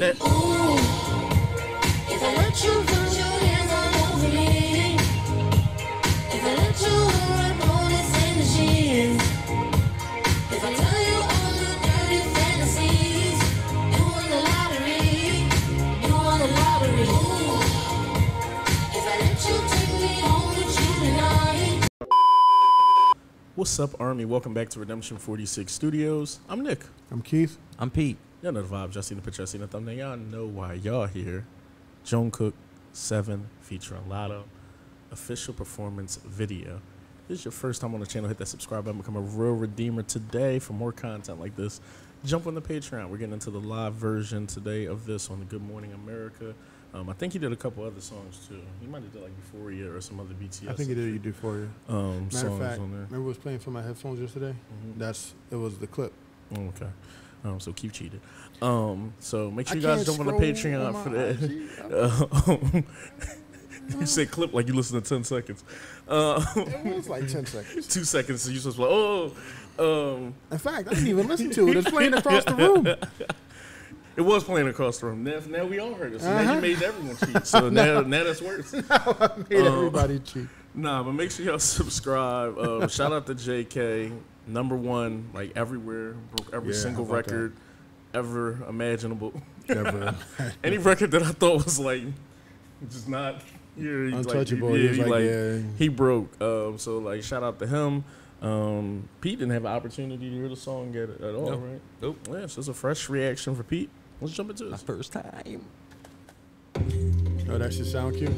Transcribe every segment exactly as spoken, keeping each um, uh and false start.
that. Ooh, if I let you put your hands all over me, if I let you run all this energy, if I tell you all the dirty fantasies, you won the lottery, you won the lottery. Ooh, if I let you take me home with you tonight. What's up, Army? Welcome back to Redemption forty-six Studios. I'm Nick. I'm Keith. I'm Pete. Y'all know the vibes. Y'all seen the picture. Y'all seen the thumbnail. Y'all know why y'all here. Jung Kook seven featuring Latto. Official performance video. If this is your first time on the channel, hit that subscribe button. Become a real redeemer today for more content like this. Jump on the Patreon. We're getting into the live version today of this on the Good Morning America. Um, I think he did a couple other songs too. He might have did like Euphoria or some other B T S. I think he did you Euphoria. Um, Matter songs of fact, on there. remember what was playing from my headphones yesterday? Mm-hmm. That's it was the clip. Oh, okay. Um, so keep cheating. Um, so make sure I you guys can't jump on the scroll Patreon on for my that. Uh, you said clip like you listen to ten seconds. Uh, It was like ten seconds. two seconds. So you supposed to be like, oh. Um, In fact, I didn't even listen to it. It's playing across the room. It was playing across the room. Now, now we all heard it. So Uh-huh. now you made everyone cheat. So now, now that's worse. I made Um, everybody cheat. Nah, but make sure y'all subscribe. Um, shout out to J K, number one, like everywhere, broke every Yeah, single how about record ever imaginable. Never. Any record that I thought was like just not here, Untouchable. Like, He yeah, was he, like, like, yeah. he broke. Um, so like, shout out to him. Um, Pete didn't have an opportunity to hear the song at, at all, Nope. right? Nope. Yeah, so it's a fresh reaction for Pete. Let's jump into My this. first time. Oh, that's your sound cue?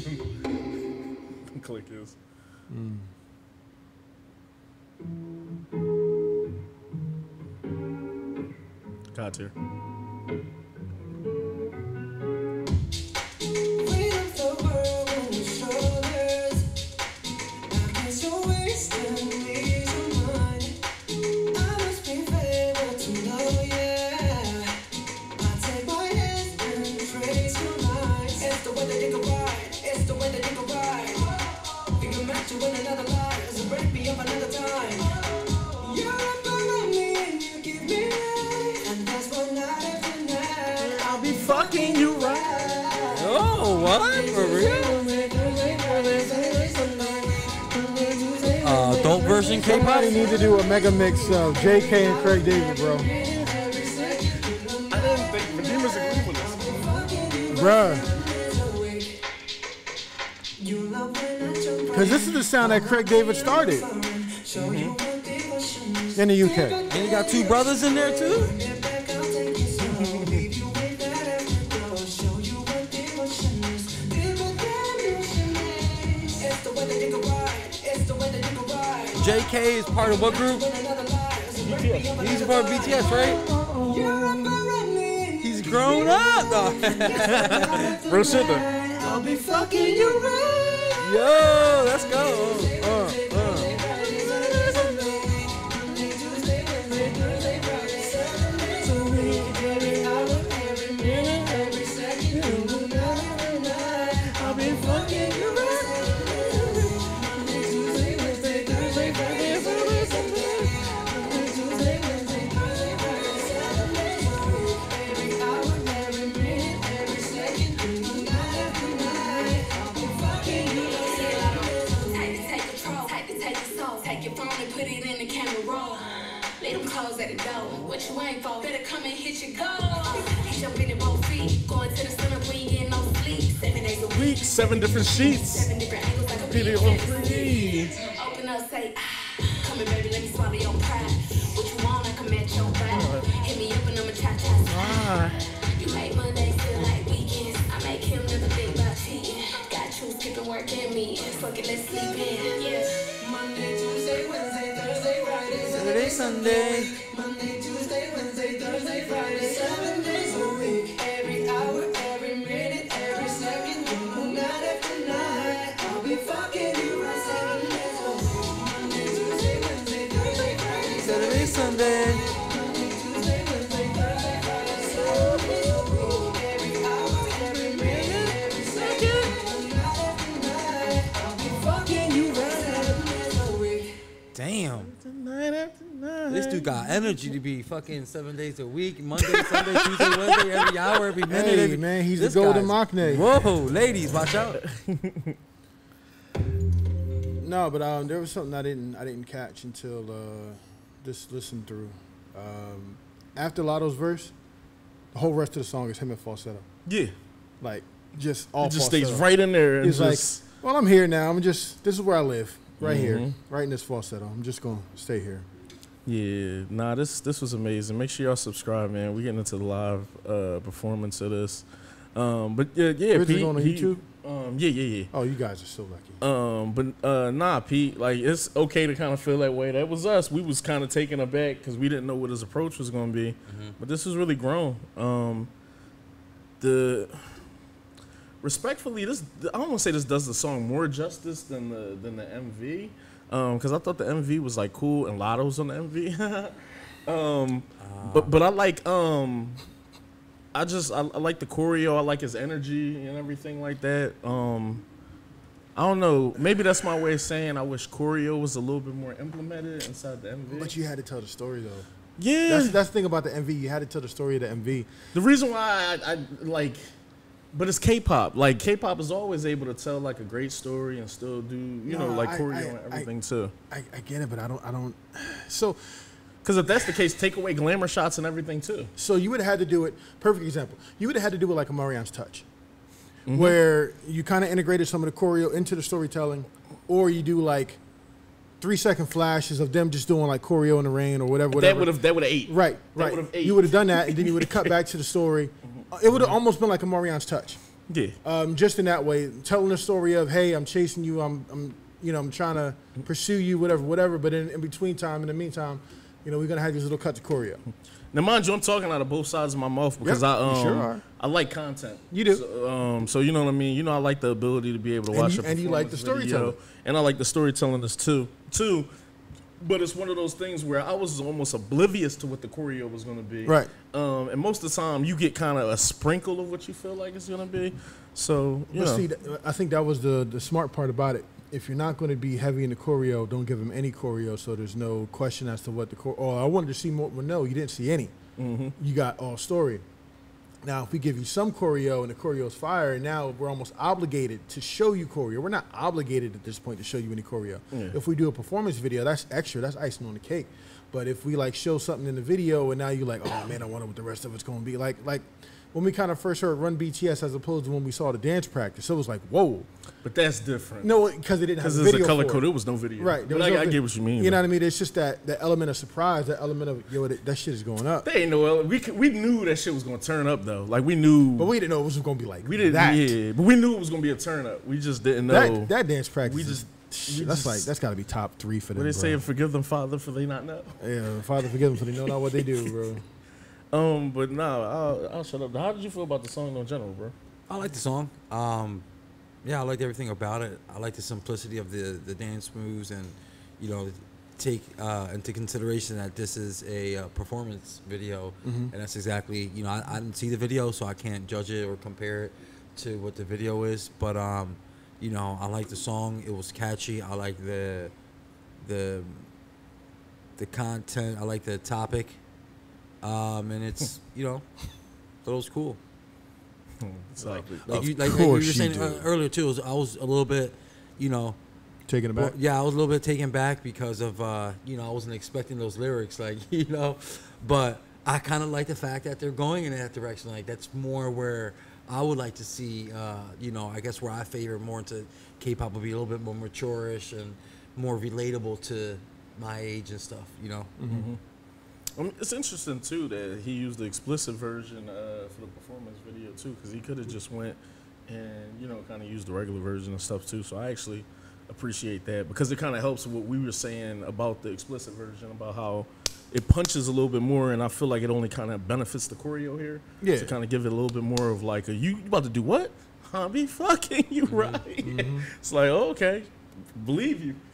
Click is. Mm. Got here. Fucking you right. Oh, what? For real? Uh, adult version K-pop? Somebody need to do a mega mix of J K and Craig David, bro. I didn't think Redeemers agreed with us. Bruh. Because this is the sound that Craig David started. Mm-hmm. In the U K. And you got two brothers in there too? J K is part of what group? B T S. He's part of B T S, right? He's grown up. No. Real shit though. I'll be fucking you right. Yo, let's go. Uh, uh. I'll be fucking you right. At the door. What you ain't for? Better come and hit your goal. He jump in both feet. Going to the sun up, we ain't getting no sleep. Seven days a week. Seven different sheets. Seven different angles like a Video beat. free. Open up, say, ah. Come here, baby, let me swallow your pride. What you want, I can match your vibe. Hit me up and I'ma cha cha slide. You make Mondays feel like weekends. I make him never think about cheating. Got you skipping work and me. Fuck it, let's sleep in. Yeah. Monday, Tuesday, Wednesday, Thursday, Friday, Saturday, Sunday. Monday, Tuesday, Wednesday, Thursday, Friday, seven days a week. Every hour, every minute, every second, night after night. I'll be fucking you right seven days a week. Monday, Tuesday, Wednesday, Thursday, Friday, Saturday, Sunday. Monday, Tuesday, Wednesday, Thursday, Friday, seven days a week. Every hour, every minute, every second, night after night. I'll be fucking you right seven days a week. Damn. Night after night. This dude got energy to be fucking seven days a week, Monday, Sunday, Tuesday, Wednesday, every hour, every minute. Hey, every, man, he's this the golden guy's- Machne. Whoa, ladies, watch out. No, but um, there was something I didn't I didn't catch until uh, just listened through. Um, after Latto's verse, the whole rest of the song is him in falsetto. Yeah. Like just all It just falsetto. stays right in there. And He's just, like, well, I'm here now. I'm just this is where I live, right here, Mhm. right in this falsetto. I'm just gonna stay here. yeah, nah, this this was amazing. Make sure y'all subscribe, man. We getting into the live uh, performance of this. Um, but yeah, yeah, Where's it Pete. going on he- YouTube? Um, yeah, yeah, yeah. Oh, you guys are so lucky. Um, but uh, nah, Pete. Like, it's okay to kind of feel that way. That was us. We was kind of taken aback because we didn't know what his approach was going to be. Mm-hmm. But this is really grown. Um, the respectfully, this I don't want to say this does the song more justice than the than the M V. Um, because I thought the M V was like cool and Latto's on the M V. um, but but I like um. I just I, I like the choreo. I like his energy and everything like that. Um, I don't know. Maybe that's my way of saying I wish choreo was a little bit more implemented inside the M V. But you had to tell the story though. yeah, That's that's the thing about the M V. You had to tell the story of the M V. the reason why I, I like, but it's K-pop. Like K-pop is always able to tell like a great story and still do you know No, like I- choreo I- and I- everything too. I, I get it, but I don't I don't. So Because if that's the case, take away glamour shots and everything too. so you would have had to do it. Perfect example. You would have had to do it like a Marianne's Touch, Mm-hmm. where you kind of integrated some of the choreo into the storytelling, or you do like three second flashes of them just doing like choreo in the rain or whatever. That whatever. would have that would have ate. Right, That right. would've ate. You would have done that, and then you would have cut back to the story. Uh, It would have almost been like a Marianne's Touch, Yeah. um, just in that way, telling the story of, hey, I'm chasing you, I'm, I'm, you know, I'm trying to pursue you, whatever, whatever. But in, in between time, in the meantime, you know, we're gonna have these little cuts of choreo. Now, mind you, I'm talking out of both sides of my mouth because Yep, I um you sure are. I like content. You do. So, um, so you know what I mean. You know, I like the ability to be able to And watch. you- a and you like the performance video, storytelling. and I like the storytelling this too. Too, but it's one of those things where I was almost oblivious to what the choreo was going to be. Right. Um, and most of the time, you get kind of a sprinkle of what you feel like it's going to be. So you But know, see, th- I think that was the the smart part about it. If you're not going to be heavy in the choreo, don't give them any choreo, so there's no question as to what the choreo. Oh, I wanted to see more. Well, no, you didn't see any. mm-hmm. You got all story. Now, if we give you some choreo and the choreo's fire, now we're almost obligated to show you choreo. We're not obligated at this point to show you any choreo. Yeah. If we do a performance video, that's extra. That's icing on the cake. But if we like show something in the video and now you're like, oh man, I wonder what the rest of it's going to be like. Like when we kind of first heard Run B T S as opposed to when we saw the dance practice, it was like, whoa. but that's different. No, because it didn't have because a there's video a color for code. it. There was no video. Right. there But was I, no I vi- get what you mean. You know though. what I mean? It's just that the element of surprise, that element of, yo, that, that shit is going up. They ain't know. We could- we knew that shit was going to turn up though. Like we knew. But we didn't know it was going to be like We didn't. that. Yeah, but we knew it was gonna be a turn up. We just didn't know. That, that dance practice, We is- just- we that's just- like that's got to be top three for them. what they bro. say, forgive them, Father, for they not know. Yeah, Father, forgive them for they know not what they do, bro. Um, but no, I'll, I'll shut up. How did you feel about the song in general, bro? I like the song. Um, yeah, I liked everything about it. I like the simplicity of the, the dance moves and, you know, take uh, into consideration that this is a uh, performance video. Mhm. And that's exactly, you know, I, I didn't see the video, so I can't judge it or compare it to what the video is. But, um, you know, I like the song. It was catchy. I like the, the, the content. I like the topic. Um, and it's, you know, thought it was cool. It's like, Like Of you, like, like you were course you saying do. uh, earlier too, was I was a little bit, you know, Taking it back. well, yeah, I was a little bit taken back because of, uh, you know, I wasn't expecting those lyrics, like, you know, but I kind of like the fact that they're going in that direction. Like that's more where I would like to see, uh, you know, I guess where I favor more into K-pop would be a little bit more mature-ish and more relatable to my age and stuff, you know. mm-hmm. Um, it's interesting too that he used the explicit version uh, for the performance video too, because he could have just went and you know kind of used the regular version and stuff too. So I actually appreciate that because it kind of helps what we were saying about the explicit version about how it punches a little bit more, and I feel like it only kind of benefits the choreo here. Yeah. To kind of give it a little bit more of like, a, you, you about to do what? Huh? Be fucking you right? It's like, oh, okay, believe you.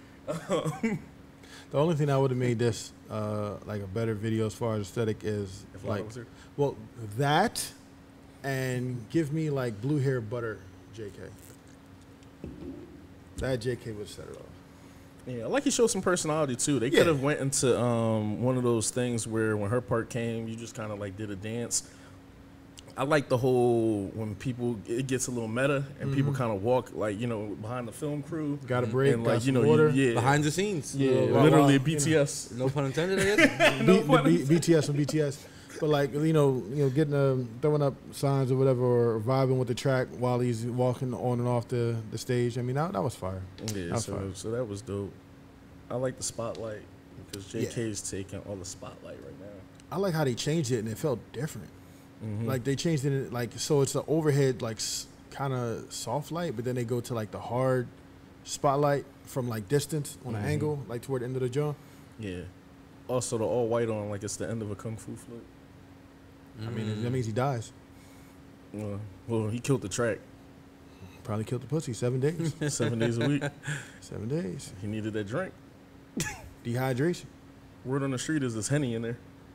The only thing that would have made this uh, like a better video as far as aesthetic is If Lotto like, was here. well, that and give me like blue hair butter J K. That J K would set it off. Yeah, like he showed some personality too. They Yeah. could have went into um, one of those things where when her part came, you just kind of like did a dance. I like the whole when people it gets a little meta and people kind of walk like you know behind the film crew. Got a break, and got like you some know water. You, yeah, Behind the scenes. yeah, Wow, literally wow, B T S. No pun intended, I guess. B, the B, B T S and B T S. But like you know, you know, getting um, throwing up signs or whatever, or vibing with the track while he's walking on and off the, the stage. I mean, that, that was fire. Yeah, That was so, fire. so that was dope. I like the spotlight because J K is taking all the spotlight right now. I like how they changed it and it felt different. Mm-hmm. Like they changed it, like so it's the overhead like s- kind of soft light, but then they go to like the hard spotlight from like distance on an Mhm. angle, like toward the end of the jaw. Yeah. Also, the all white on like it's the end of a kung fu flick. I mean, that means he dies. Well, well, he killed the track Probably killed the pussy. Seven days. seven days a week. Seven days. He needed that drink. Dehydration. Word on the street is there's Henny in there.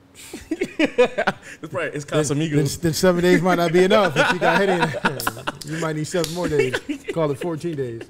It's right. It's Then, then, Casamigos. then seven days might not be enough. If you got head in, you might need seven more days. Call it fourteen days.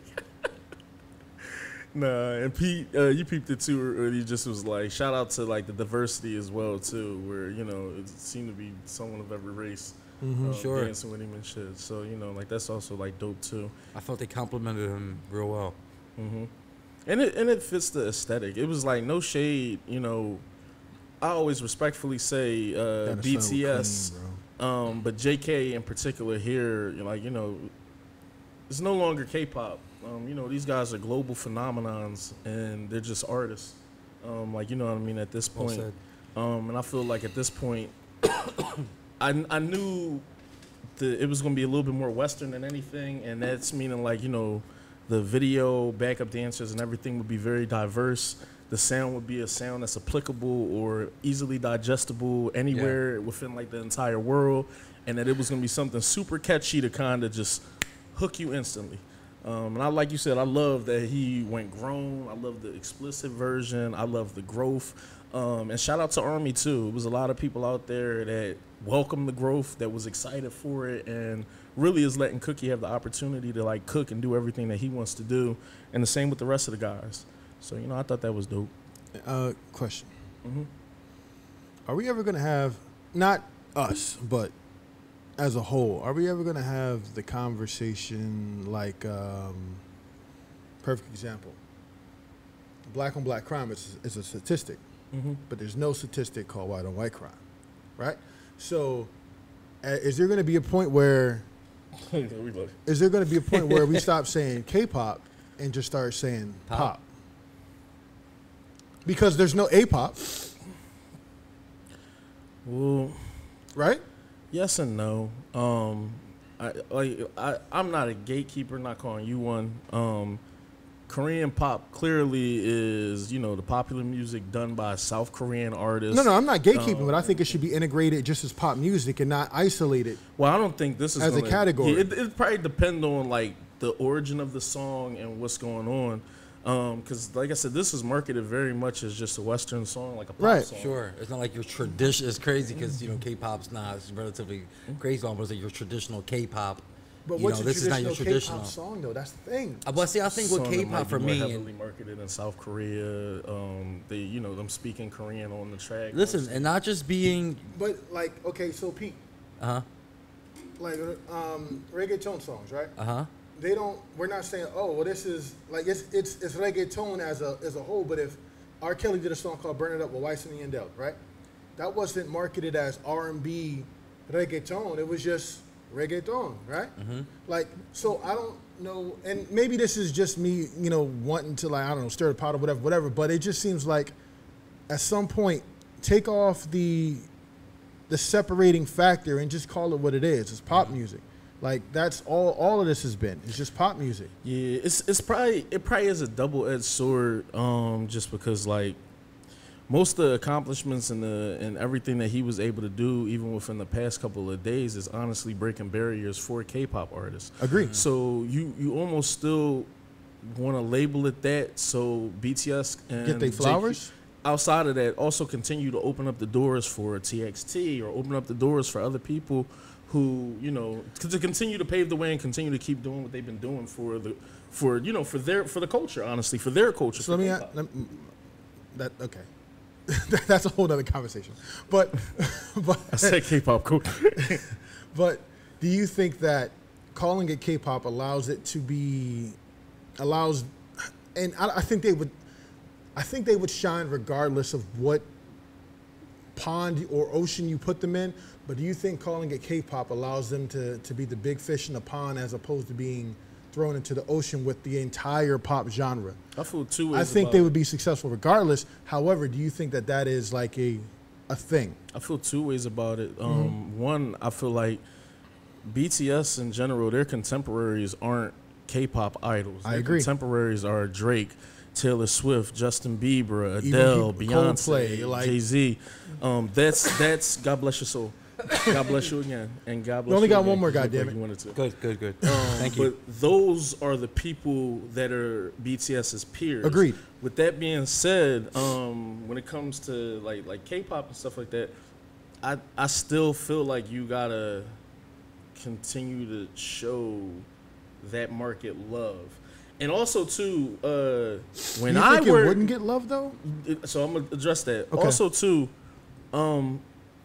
Nah, and Pete, uh, you peeped it too, or you just was like, shout out to like the diversity as well too, where you know it seemed to be someone of every race, um, Sure. dancing with him and shit. So you know, like that's also like dope too. I felt they complimented him real well. hmm And it and it fits the aesthetic. It was like no shade, you know. I always respectfully say uh, That is B so T S, clean, bro. um, but J K in particular here, you're like you know, it's no longer K-pop. Um, you know, these guys are global phenomenons, and they're just artists. Um, like you know what I mean. At this Well point, said. um, and I feel like at this point, I I knew the it was gonna be a little bit more Western than anything, and that's meaning like you know, the video, backup dancers, and everything would be very diverse. The sound would be a sound that's applicable or easily digestible anywhere within like the entire world, and that it was gonna be something super catchy to kind of just hook you instantly. Um, and I, like you said, I love that he went grown. I love the explicit version. I love the growth. Um, and shout out to Army too. It was a lot of people out there that welcomed the growth, that was excited for it, and really is letting Cookie have the opportunity to like cook and do everything that he wants to do. And the same with the rest of the guys. So you know, I thought that was dope. Uh, question: hmm Are we ever gonna have, not us, but as a whole, are we ever gonna have the conversation like, um, perfect example, black on black crime is, is a statistic, hmm but there's no statistic called white on white crime, right? So, uh, is there gonna be a point where, is there gonna be a point where we stop saying K-pop and just start saying Pop. pop? Because there's no A-pop, Well, right? yes and no. Um, I like I I'm not a gatekeeper. Not calling you one. Um, Korean pop clearly is you know the popular music done by South Korean artists. No, no, I'm not gatekeeping, Um, but I think it should be integrated just as pop music and not isolated. Well, I don't think this is As a gonna, category. Yeah, it it probably depend on like the origin of the song and what's going on. Because, like I said, this is marketed very much as just a Western song, like a pop Right. song. Sure, it's not like your tradition. It's crazy because you know K-pop's not it's relatively crazy on, but it's like your traditional K-pop. But you what's know, your this is not traditional your traditional. K-pop song though? That's the thing. Uh, But see, I think with Song that might K-pop be for more me, heavily and marketed in South Korea. Um, they, you know, them speaking Korean on the track. listen, and not just being, But like, okay, so Pete, uh huh, like um, reggaeton songs, right? uh huh. They don't. We're not saying, oh, well, this is like it's it's it's reggaeton as a as a whole. But if R. Kelly did a song called "Burn It Up" with Weiss and Yandel, right? That wasn't marketed as R and B reggaeton. It was just reggaeton, right? Mm-hmm. Like, so I don't know, and maybe this is just me, you know, wanting to like I don't know stir the pot or whatever, whatever. But it just seems like at some point take off the the separating factor and just call it what it is. It's pop music. Like that's all all of this has been. It's just pop music. Yeah, it's it's probably it probably is a double edged sword. Um, just because like most of the accomplishments and the and everything that he was able to do, even within the past couple of days, is honestly breaking barriers for K-pop artists. Agree. So you you almost still want to label it that. So B T S and Get they J Q flowers? outside of that, also continue to open up the doors for T X T or open up the doors for other people who, you know, to, to continue to pave the way and continue to keep doing what they've been doing for the, for you know, for their for the culture, honestly, for their culture. So let me, a- let me that okay. That's a whole other conversation. But but I said K-pop, cool. but do you think that calling it K-pop allows it to be allows, and I, I think they would, I think they would shine regardless of what pond or ocean you put them in. But do you think calling it K-pop allows them to to be the big fish in the pond as opposed to being thrown into the ocean with the entire pop genre? I feel two ways I think about they it. would be successful regardless. However, do you think that that is like a a thing? I feel two ways about it. Um, mm-hmm. One, I feel like B T S in general, their contemporaries aren't K-pop idols. I their agree. Contemporaries are Drake, Taylor Swift, Justin Bieber, Even Adele, people- Beyonce, Coldplay, like- Jay-Z. Um, that's that's God bless your soul. God bless you again, and God bless You only you got again, one more, 'cause you goddammit. like you wanted to. Good, good, good. Um, Thank you. But those are the people that are BTS's peers. Agreed. With that being said, um, when it comes to like like K-pop and stuff like that, I I still feel like you gotta continue to show that market love, and also too, uh, when Do you I think it work, wouldn't get love though? so I'm gonna address that. Okay. Also too, um,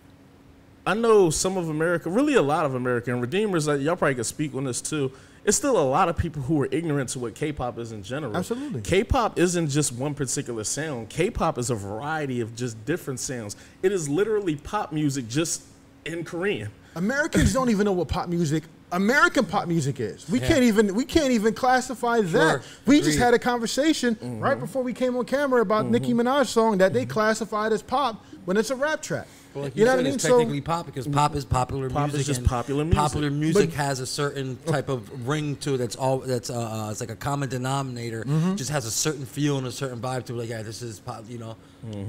I know some of America, really a lot of America, and Redeemers, like, y'all probably could speak on this too. It's still a lot of people who are ignorant to what K-pop is in general. Absolutely. K-pop isn't just one particular sound. K-pop is a variety of just different sounds. It is literally pop music just in Korean. Americans don't even know what pop music, American pop music is. We Yeah. can't even we can't even classify that. Sure. We just Agreed. had a conversation Mm-hmm. right before we came on camera about Nicki Minaj song that they classified as pop when it's a rap track. Well, like you you, know said, what I mean? it's So technically pop because pop is popular Pop is music. just and popular music. Popular music But- has a certain type of ring to it. That's all. That's uh, uh, it's like a common denominator. Mm-hmm. Just has a certain feel and a certain vibe to it. Like, yeah, this is pop. You know,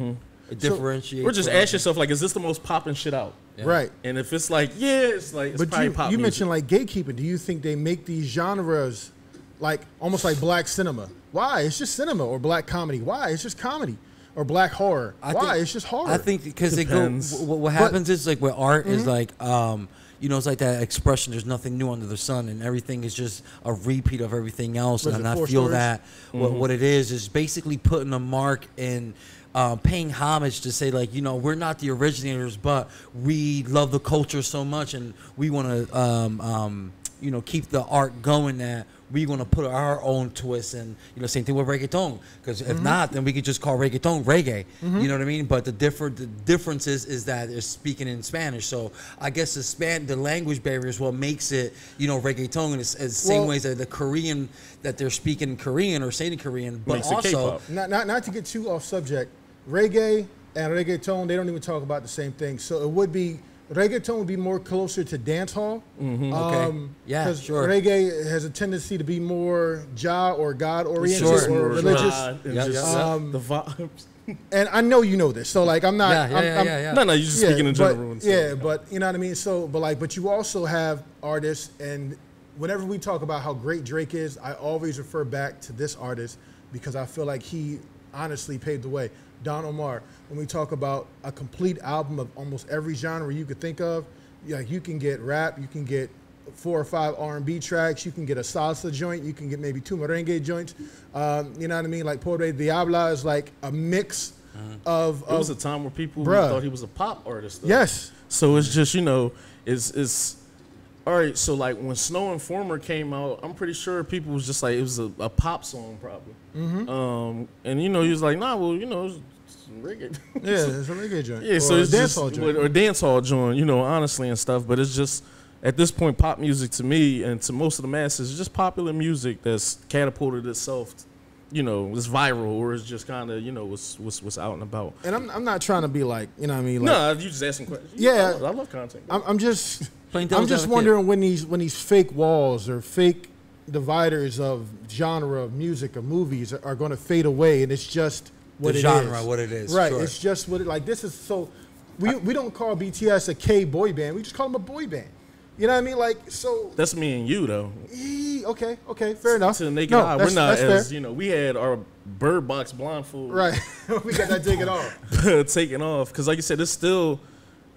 it differentiates. Or just from- ask yourself, like, is this the most popping shit out? Yeah. Right. And if it's like, yeah, it's like, it's But probably you, pop you music. mentioned like gatekeeping. Do you think they make these genres like almost like black cinema? Why? It's just cinema. Or black comedy. Why? It's just comedy. Or black horror. I Why? think- It's just horror. I think because it go. Depends. What, what happens is like with art is like um you know it's like that expression. There's nothing new under the sun, and everything is just a repeat of everything else. Was and it I four feel stories? that what what it is is basically putting a mark in. Uh, paying homage to say like you know we're not the originators, but we love the culture so much, and we want to um, um, you know keep the art going that we want to put our own twist. And you know same thing with reggaeton, because if not, then we could just call reggaeton reggae. You know what I mean? But the different the difference is is that they're speaking in Spanish, so I guess the span the language barrier is what makes it you know reggaeton, and it's, it's the same Well- ways that the Korean that they're speaking Korean or saying Korean, but Makes it also. K-pop. Not, not, not to get too off subject, reggae and reggaeton, they don't even talk about the same thing. So it would be, reggaeton would be more closer to dance hall. Mm-hmm. Okay. Yeah, Because sure. reggae has a tendency to be more Jah or God oriented Sure. or Sure. religious. God and Yep, just yep, yep. Um, the vibes. And I know you know this. So like I'm not, Yeah, yeah, I'm, yeah, I'm, yeah, yeah. No, no, you're just yeah, speaking in but, general. and stuff. yeah, but you know what I mean. So, but like, but you also have artists, and whenever we talk about how great Drake is, I always refer back to this artist because I feel like he honestly paved the way. Don Omar. When we talk about a complete album of almost every genre you could think of, yeah, you can get rap, you can get four or five R and B tracks, you can get a salsa joint, you can get maybe two merengue joints. Um, you know what I mean? Like Pobre Diabla is like a mix of. There was a of time where people Bruh. thought he was a pop artist. Though. yes. So it's just, you know, it's it's all right. So like when Snow Informer came out, I'm pretty sure people was just like it was a, a pop song probably. Mm-hmm. Um, and you know he was like, nah, well, you know, it's, it's reggae. Yeah, it's a reggae joint. yeah. Or So a it's dance just hall joint. or dance hall joint, you know, honestly and stuff. But it's just at this point, pop music to me and to most of the masses is just popular music that's catapulted itself. You know, it's viral or it's just kind of, you know, what's, what's what's out and about. And I'm, I'm not trying to be like, you know what I mean? Like, No, you just asking questions. Yeah. I love, I love content. I'm, I'm just, Plain I'm devil's just advocate. wondering when these when these fake walls or fake dividers of genre of music or movies are, are going to fade away, and it's just what The it genre, is. what it is, Right. sure. It's just what it like. This is so. We we don't call B T S a K boy band. We just call them a boy band. You know what I mean? Like so. That's me and you though. ee, Okay. Okay. Fair enough. To the naked No, eye, we're that's- not that's as fair. you know. We had our bird box blindfold Right. We got that taken off. taken off because, like you said, it's still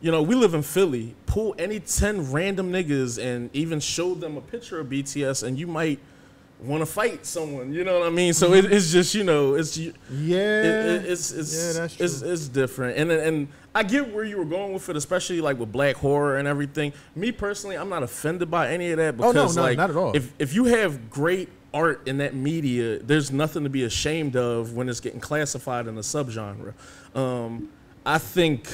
you know, we live in Philly. Pull any ten random niggas and even show them a picture of B T S, and you might want to fight someone. You know what I mean? So it, it's just, you know, it's Yeah, it, it, it's it's, yeah, that's true. it's it's different. And and I get where you were going with it, especially like with black horror and everything. Me personally, I'm not offended by any of that Oh, no, because no, like not at all. if if you have great art in that media, there's nothing to be ashamed of when it's getting classified in a subgenre. Um, I think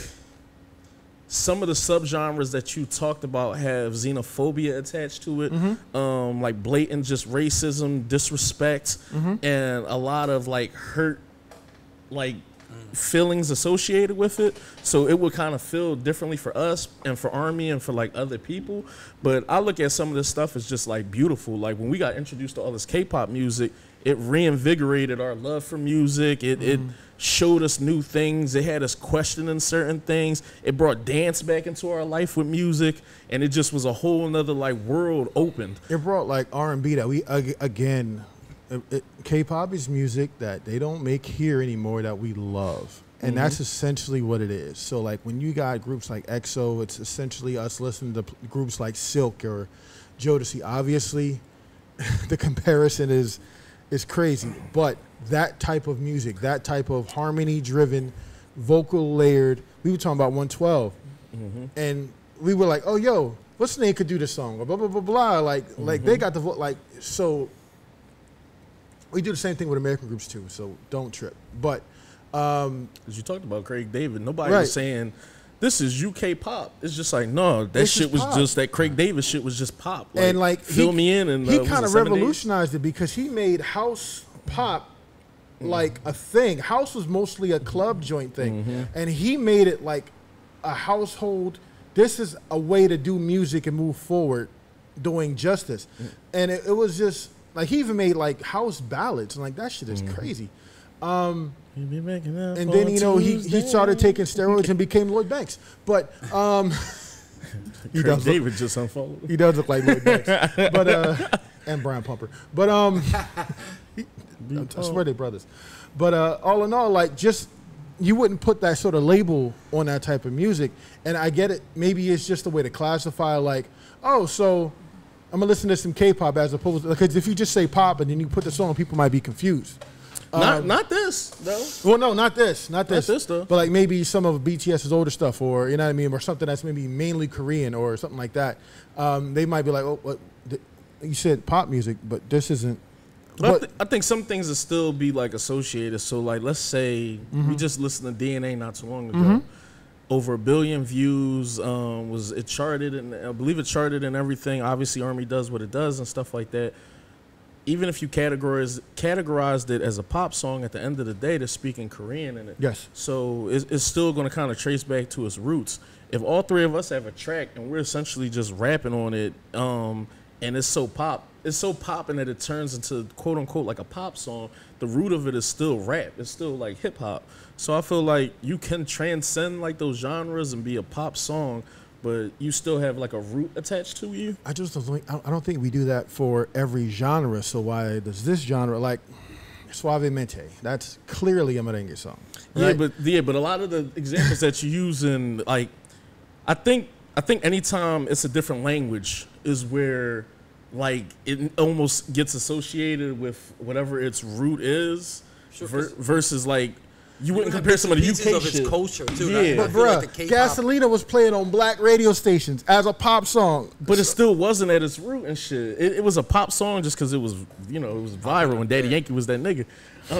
some of the subgenres that you talked about have xenophobia attached to it, Mm-hmm. um, like blatant just racism, disrespect, Mm-hmm. and a lot of like hurt, like feelings associated with it. So it would kind of feel differently for us and for Army and for like other people. But I look at some of this stuff as just like beautiful. Like when we got introduced to all this K-pop music, it reinvigorated our love for music. It it showed us new things. It had us questioning certain things. It brought dance back into our life with music, and it just was a whole nother like world opened. It brought like R and B that we ag- again, it, it, K-pop is music that they don't make here anymore that we love, and that's essentially what it is. So like when you got groups like X O, it's essentially us listening to p- groups like Silk or Jodeci. Obviously, the comparison is is crazy, but that type of music, that type of harmony-driven, vocal layered. We were talking about one twelve, and we were like, "Oh, yo, what's the name could do this song?" Or blah blah blah blah. Like, like they got the vo- like. So we do the same thing with American groups too. So don't trip. But um, As you talked about Craig David, nobody Right. was saying this is U K pop. It's just like, no, that This is shit was pop. just that Craig David shit was just pop. and like fill he, me in. And he uh, was kind it of seven days? revolutionized it because he made house pop like a thing. House was mostly a club joint thing, and he made it like a household. This is a way to do music and move forward, doing justice. And it, it was just like he even made like house ballads, and like that shit is crazy. Um, You be making up and on then you know he, he Tuesday. started taking steroids and became Lloyd Banks. But um, he Craig does look, David just unfollowed. he does look like Lloyd Banks, but uh, and Brian Pumper. But um, he, I swear they brothers. But uh, all in all, like just you wouldn't put that sort of label on that type of music. And I get it. Maybe it's just a way to classify. Like, oh, so I'm gonna listen to some K-pop as opposed to because if you just say pop and then you put the song, people might be confused. Not Um, not this though. Well, no, not this, not this, this, though. But like maybe some of BTS's older stuff, or you know what I mean, or something that's maybe mainly Korean or something like that. Um, they might be like, oh, what? th- You said pop music, but this isn't. But I, But th- I think some things will still be like associated. So like, let's say we just listened to D N A not too long ago. Over a billion views. Um, was it charted? And I believe it charted and everything. Obviously, Army does what it does and stuff like that. Even if you categorize categorized it as a pop song, at the end of the day, they're speaking Korean in it. yes, So it's, it's still going to kind of trace back to its roots. If all three of us have a track and we're essentially just rapping on it, um, and it's so pop, it's so popping that it turns into quote unquote like a pop song. The root of it is still rap. It's still like hip hop. So I feel like you can transcend like those genres and be a pop song, but you still have like a root attached to you. I just don't think, I I don't think we do that for every genre. So why does this genre like Suavemente? That's clearly a merengue song. Yeah, right? but yeah, but a lot of the examples that you use in like, I think I think anytime it's a different language is where like it almost gets associated with whatever its root is, Sure, ver- 'cause- versus like you wouldn't have compare bits some and of the U pieces K of shit. its culture too. Yeah. I- I But feel bruh, like the K-pop- Gasolina was playing on black radio stations as a pop song. But it still wasn't at its root and shit. It, it was a pop song just because it was, you know, it was viral when Daddy Yankee was that nigga.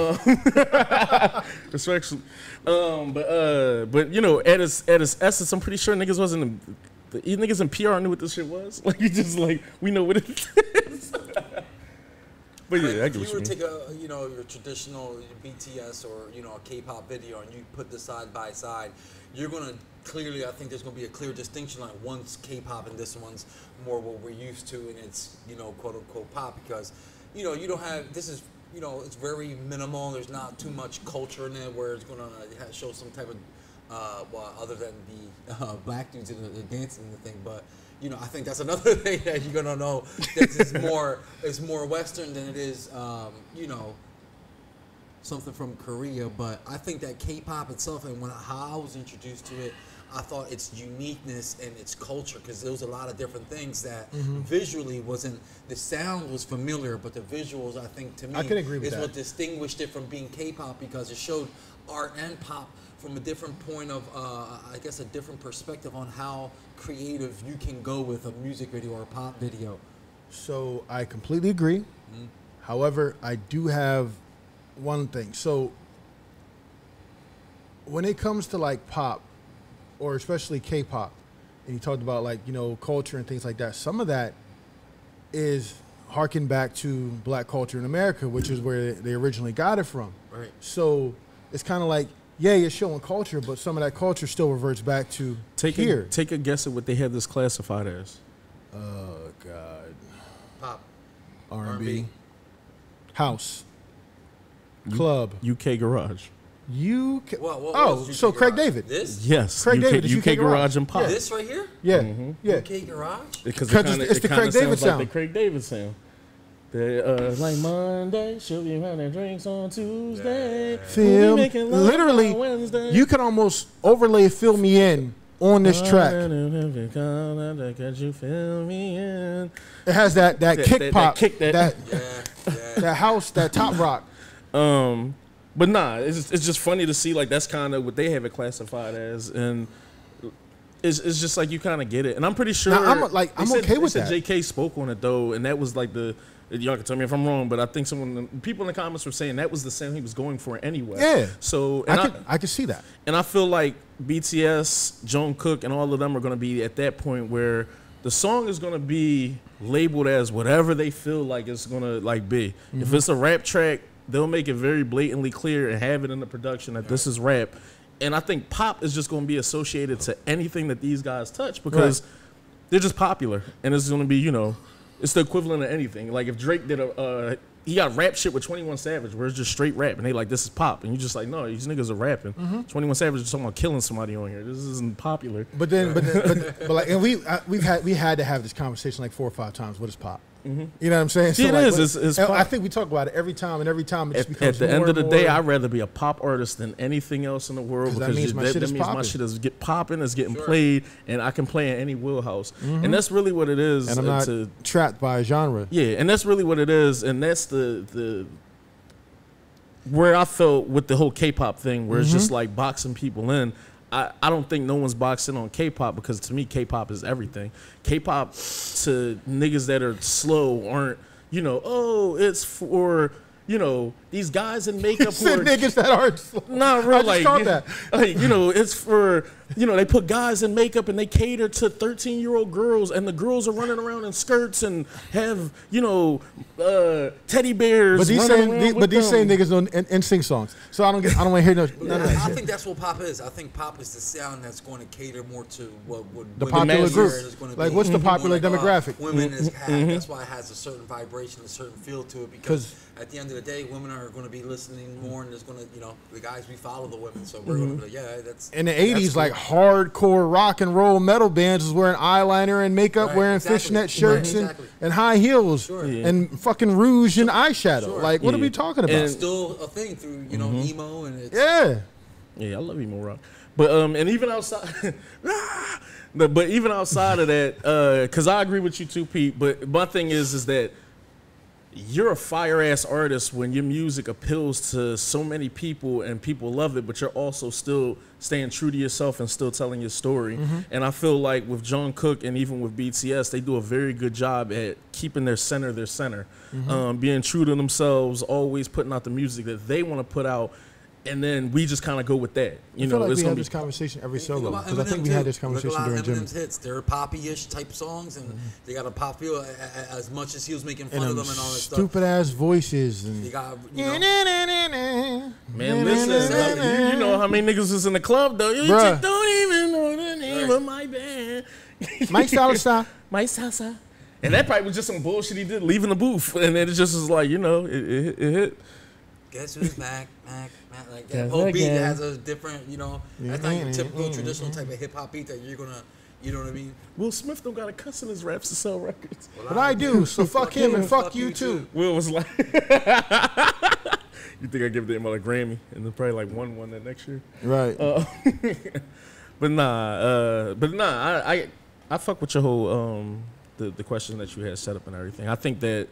Um, respectfully. Um, but uh, but you know, at its at its essence, I'm pretty sure niggas wasn't. The niggas in P R knew what this shit was. Like you just like we know what it is. But yeah, I if get what you you were to mean. take a you know your traditional B T S or you know a K-pop video and you put this side by side, you're gonna clearly I think there's gonna be a clear distinction like one's K-pop and this one's more what we're used to and it's you know quote unquote pop because you know you don't have this is you know it's very minimal. There's not too much culture in it where it's gonna ha- show some type of uh, well other than the uh, black dudes in the, the dancing and the thing, but. You know, I think that's another thing that you're gonna know. This is more, it's more Western than it is, um, you know, something from Korea. But I think that K-pop itself and when how I was introduced to it, I thought its uniqueness and its culture, because there was a lot of different things that Mm-hmm. visually wasn't. The sound was familiar, but the visuals, I think, to me, I can agree with is that. what distinguished it from being K-pop, because it showed art and pop from a different point of, uh, I guess, a different perspective on how creative you can go with a music video or a pop video. So I completely agree. Mm-hmm. However, I do have one thing. So when it comes to like pop, or especially K-pop, and you talked about like, you know, culture and things like that, some of that is harken back to black culture in America, which is where they originally got it from. Right. So it's kind of like, yeah, you're showing culture, but some of that culture still reverts back to Take here. a, take a guess at what they had this classified as. Oh, God. Pop. R and R and B. B. House. Club. U K Garage. You ca- What- what oh, was U K so Craig Garage? David. This? Yes, Craig U K, David is U K U K Garage. Garage and pop. This right here? Yeah, Mm-hmm. yeah. U K Garage? Because 'Cause it kinda, it's- it's it the kinda Craig David sounds like sound. the Craig David sound. The, uh, like Monday, she'll be having drinks on Tuesday. Film. We'll be making love Literally, on Wednesday. you can almost overlay "Fill Me In" on this track. Could you fill me in? It has that that That- kick that- that pop, kick, that- that Yeah, yeah. that house, that top rock. Um, but nah, it's just, it's just funny to see like that's kind of what they have it classified as, and it's it's just like you kind of get it. And I'm pretty sure. Now, I'm, like, they I'm said- okay they with said that. J K spoke on it though, and that was like the. Y'all can tell me if I'm wrong, but I think someone, people in the comments were saying that was the sound he was going for anyway. Yeah. So I and I, can I can see that. and I feel like B T S, Jung Kook, and all of them are going to be at that point where the song is going to be labeled as whatever they feel like it's going to like be. Mm-hmm. If it's a rap track, they'll make it very blatantly clear and have it in the production that this is rap. And I think pop is just going to be associated to anything that these guys touch because Right. they're just popular, and it's going to be, you know, it's the equivalent of anything. Like if Drake did a, uh, he got rap shit with twenty-one Savage, where it's just straight rap, and they like this is pop, and you just like no, these niggas are rapping. Mm-hmm. twenty-one Savage is talking about killing somebody on here. This isn't popular. But then, but, then, but but like, and we I, we've had we had to have this conversation like four or five times. What is pop? You know what I'm saying? Yeah, it like, is. what- It's- it's and I pop. think we talk about it every time, and every time it just At, becomes at the more end of the and day, more- I'd rather be a pop artist than anything else in the world 'Cause that because means you- my that, shit that is means my popping. shit is get popping, is getting played, and I can play in any wheelhouse. And that's really what it is. and I'm uh, not to, trapped by a genre. Yeah, and that's really what it is, and that's the the where I felt with the whole K-pop thing, where it's Mm-hmm. just like boxing people in. I, I don't think no one's boxing on K-pop because to me K-pop is everything. K-pop to niggas that are slow aren't, you know, oh, it's for, you know, these guys in makeup who Said are niggas that aren't. not I real just like, thought you, that. like, you know, it's for, you know, they put guys in makeup and they cater to thirteen year old girls, and the girls are running around in skirts and have, you know, uh, teddy bears. But these running same, around the- with but these them. same niggas don't and, and sing songs. So I don't get. I don't want to hear no, none of that I shit. think that's what pop is. I think pop is the sound that's going to cater more to what would The women popular hear group. is gonna Like, be. what's the People popular like, oh, demographic? women is have. Mm-hmm. That's why it has a certain vibration, a certain feel to it. 'Cause- Because at the end of the day, women are going to be listening more, and there's going to, you know, the guys we follow the women, so we're going to be like, yeah, that's. In the that's eighties, cool. like hardcore rock and roll metal bands was wearing eyeliner and makeup, Right, wearing exactly. fishnet shirts Right, and, exactly. and high heels Sure. Yeah. and fucking rouge and eyeshadow. Sure. Like, what are Yeah. we talking about? And- still a thing through, you know, emo and it's. yeah. Yeah, I love emo rock, but um, and even outside, but but even outside of that, uh, cause I agree with you too, Pete. But my thing is, is that you're a fire ass artist when your music appeals to so many people and people love it, but you're also still staying true to yourself and still telling your story. And I feel like with Jung Kook and even with B T S, they do a very good job at keeping their center their center, um, being true to themselves, always putting out the music that they want to put out. And then we just kind of go with that. You I know, feel like it's we gonna have be this conversation every Think solo about because I think Eminem, we had too. this conversation Look at a during lot of Jimmy. Eminem's hits. They're poppy-ish type songs, and they got a pop feel. a- a- As much as he was making fun And of them them and all that stuff, stupid ass voices you and. got, you know, Man, listen, you, you know how many niggas was in the club though. You Bruh. just don't even know the name Right. of my band. Mike Salsa. My salsa. And that probably was just some bullshit he did leaving the booth, and then it just was like, you know, it, it, it hit. guess who's back, back, back, like that Guess whole beat again. that has a different, you know, that's not your typical traditional type of hip hop beat that you're gonna, you know what I mean? Will Smith don't got a cuss in his raps to sell records. Well, But I do, so fuck him and fuck you too. Will was like, you think I give them a Grammy and then probably like won one that next year? Right. Uh, but nah, uh, but nah, I, I I fuck with your whole um the the question that you had set up and everything. I think that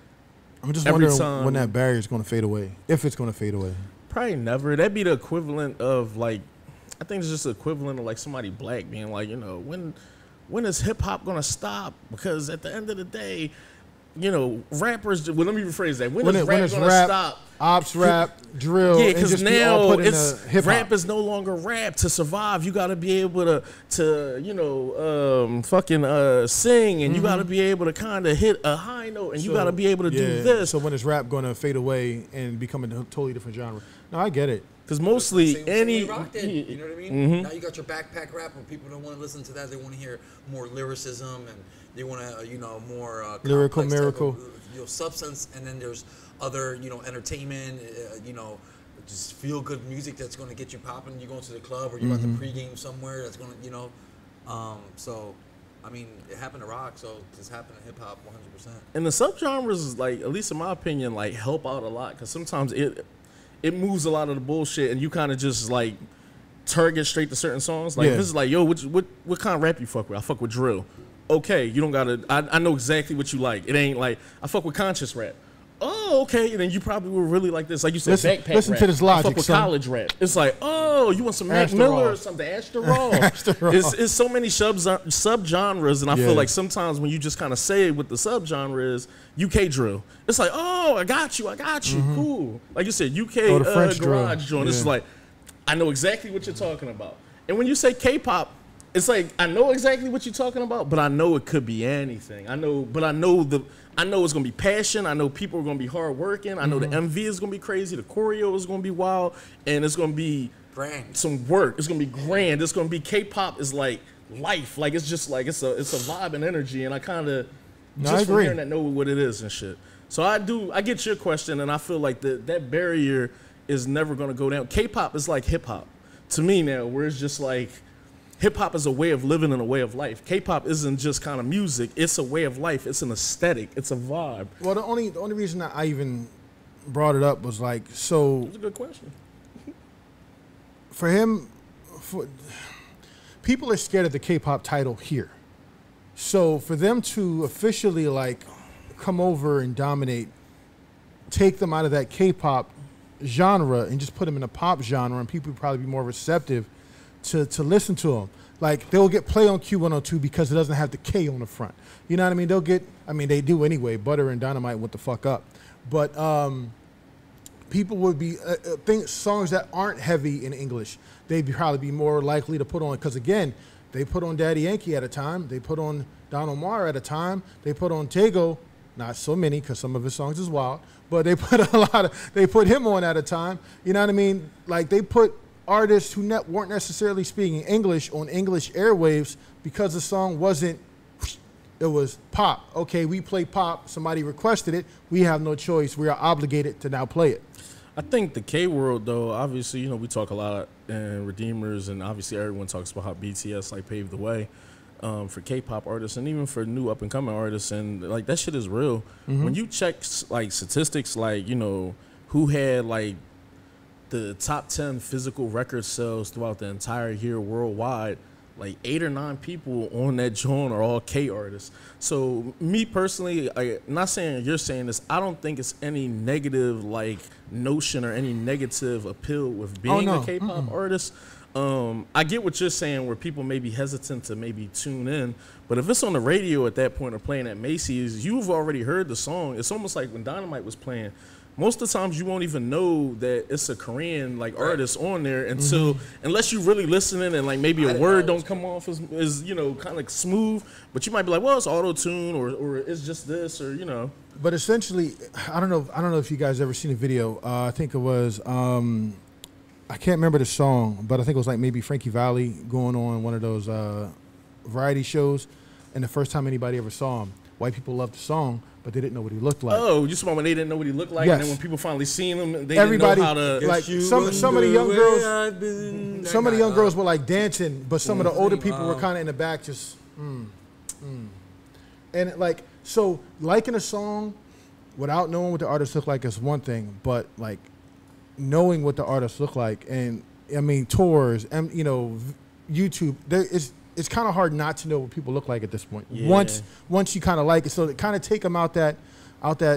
I'm just every wondering time- when that barrier is going to fade away, if it's going to fade away. probably never. That'd be the equivalent of like, I think it's just the equivalent of like somebody black being like, you know, when when is hip hop gonna stop? Because at the end of the day, you know, rappers. Well, let me rephrase that. When, When is it- when rap it's gonna rap, stop? Ops rap, drill, Yeah, and because just be all now put in it's the hip rap hop. is no longer rap. To survive, you got to be able to to you know um, fucking uh, sing, and you got to be able to kind of hit a high note, and you So, got to be able to yeah, do this. So when is rap going to fade away and become a totally different genre? No, I get it. Because mostly Same- same any way rock did, you know what I mean? Mhm. Now you got your backpack rap, where people don't want to listen to that. They want to hear more lyricism, and they want to, you know, more uh, Lyrical, complex type miracle. of, you know, substance. And then there's other, you know, entertainment, uh, you know, just feel good music that's going to get you popping. You going to the club, or you're Mm-hmm. about to pregame somewhere. That's going to, you know, um, so. I mean, it happened to rock, so it's happened to hip hop one hundred percent. and the subgenres, like at least in my opinion, like help out a lot. Because sometimes it it moves a lot of the bullshit, and you kind of just like target straight to certain songs. Like Yeah. if it's like, yo, what, what what kind of rap you fuck with? I fuck with drill. Okay, you don't gotta. I, I know exactly what you like. It ain't like I fuck with conscious rap. Oh, okay, and then you probably will really like this. Like you said, Listen- backpack listen rap. to this I logic, fuck with son. college rap. It's like, oh, you want some Mac Ashton Miller or Ross. something? Ashton Ross. Ashton Ross. It's, it's so many sub subgenres, and I Yeah. feel like sometimes when you just kind of say what the subgenre is, U K drill. It's like, oh, I got you, I got you, cool. Like you said, U K Or the uh, French drill. garage joint. It's Yeah. like, I know exactly what you're talking about. And when you say K-pop, it's like I know exactly what you're talking about, but I know it could be anything. I know, but I know the, I know it's gonna be passion. I know people are gonna be hard working. I know Mm-hmm. the M V is gonna be crazy. The choreo is gonna be wild, and it's gonna be Grand. some work. It's gonna be grand. It's gonna be K-pop is like life. Like it's just like it's a it's a vibe and energy. And I kind of No, just I from agree. hearing that know what it is and shit. So I do. I get your question, and I feel like the, that barrier is never gonna go down. K-pop is like hip hop to me now, where it's just like hip hop is a way of living and a way of life. K-pop isn't just kind of music. It's a way of life. It's an aesthetic. It's a vibe. Well, the only the only reason that I even brought it up was like, so It's a good question. for him, for, people are scared of the K-pop title here. So for them to officially like come over and dominate, take them out of that K-pop genre and just put them in a pop genre, and people would probably be more receptive to, to listen to them. Like they'll get play on Q one oh two because it doesn't have the K on the front. You know what I mean? They'll get, I mean, they do anyway. Butter and Dynamite went the fuck up. But um, people would be, uh, uh, think songs that aren't heavy in English, they'd be probably be more likely to put on. Because again, they put on Daddy Yankee at a time. They put on Don Omar at a time. They put on Tego, not so many because some of his songs is wild. But they put a lot of, they put him on at a time. You know what I mean? Like they put artists who ne- weren't necessarily speaking English on English airwaves because the song wasn't, it was pop. Okay, we play pop. Somebody requested it. We have no choice. We are obligated to now play it. I think the K world, though, obviously, you know, we talk a lot and Redeemers, and obviously everyone talks about how B T S like paved the way um, for K-pop artists and even for new up and coming artists, and like that shit is real. When you check like statistics, like you know who had like the top ten physical record sales throughout the entire year worldwide, like eight or nine people on that joint are all K artists. So me personally, I, not saying you're saying this, I don't think it's any negative like notion or any negative appeal with being no. a K-pop artist. Um, I get what you're saying, where people may be hesitant to maybe tune in, but if it's on the radio at that point or playing at Macy's, you've already heard the song. It's almost like when Dynamite was playing. Most of the times you won't even know that it's a Korean like artist on there until unless you really listening and like maybe a didn't word know it don't was come off as, as you know kind of like smooth, but you might be like, well, it's auto tune or or it's just this or you know. But essentially, I don't know. I don't know if you guys ever seen a video. Uh, I think it was. Um, I can't remember the song, but I think it was like maybe Frankie Valli going on one of those uh, variety shows, and the first time anybody ever saw him, white people loved the song, but they didn't know what he looked like. Oh, you saw when they didn't know what he looked like, Yes. and then when people finally seen him, they Everybody, didn't know how to. like some some of the young girls, some of the young girls were like dancing, but some of the older people were kind of in the back, just. Mm, mm. And like so, liking a song without knowing what the artist looked like is one thing, but like knowing what the artist looked like, and I mean tours, and you know, YouTube, there is it's kind of hard not to know what people look like at this point. Yeah. Once once you kind of like it, so to kind of take them out that out that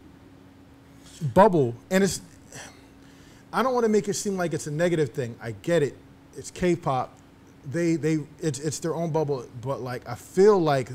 bubble, and it's I don't want to make it seem like it's a negative thing. I get it. It's K-pop. They they it's it's their own bubble, but like I feel like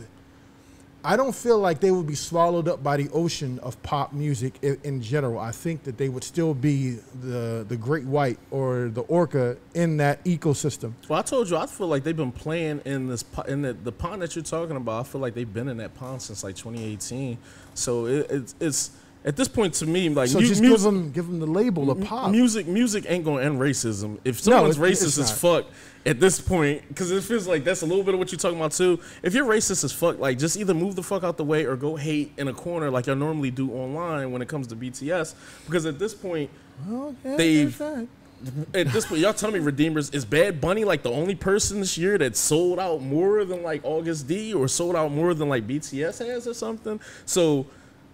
I don't feel like they would be swallowed up by the ocean of pop music in, in general. I think that they would still be the the great white or the orca in that ecosystem. Well, I told you, I feel like they've been playing in this po- in the, the pond that you're talking about. I feel like they've been in that pond since like twenty eighteen. So it, it's it's at this point to me like So mu- just music, give them give them the label of pop. music music ain't gonna end racism. If someone's it- racist it's as not. fuck at this point, because it feels like that's a little bit of what you're talking about too. If you're racist as fuck, like just either move the fuck out the way or go hate in a corner like I normally do online when it comes to B T S. Because at this point, Well, yeah, they've- there's that. at this point, y'all telling me Redeemers is Bad Bunny like the only person this year that sold out more than like August D or sold out more than like B T S has or something? So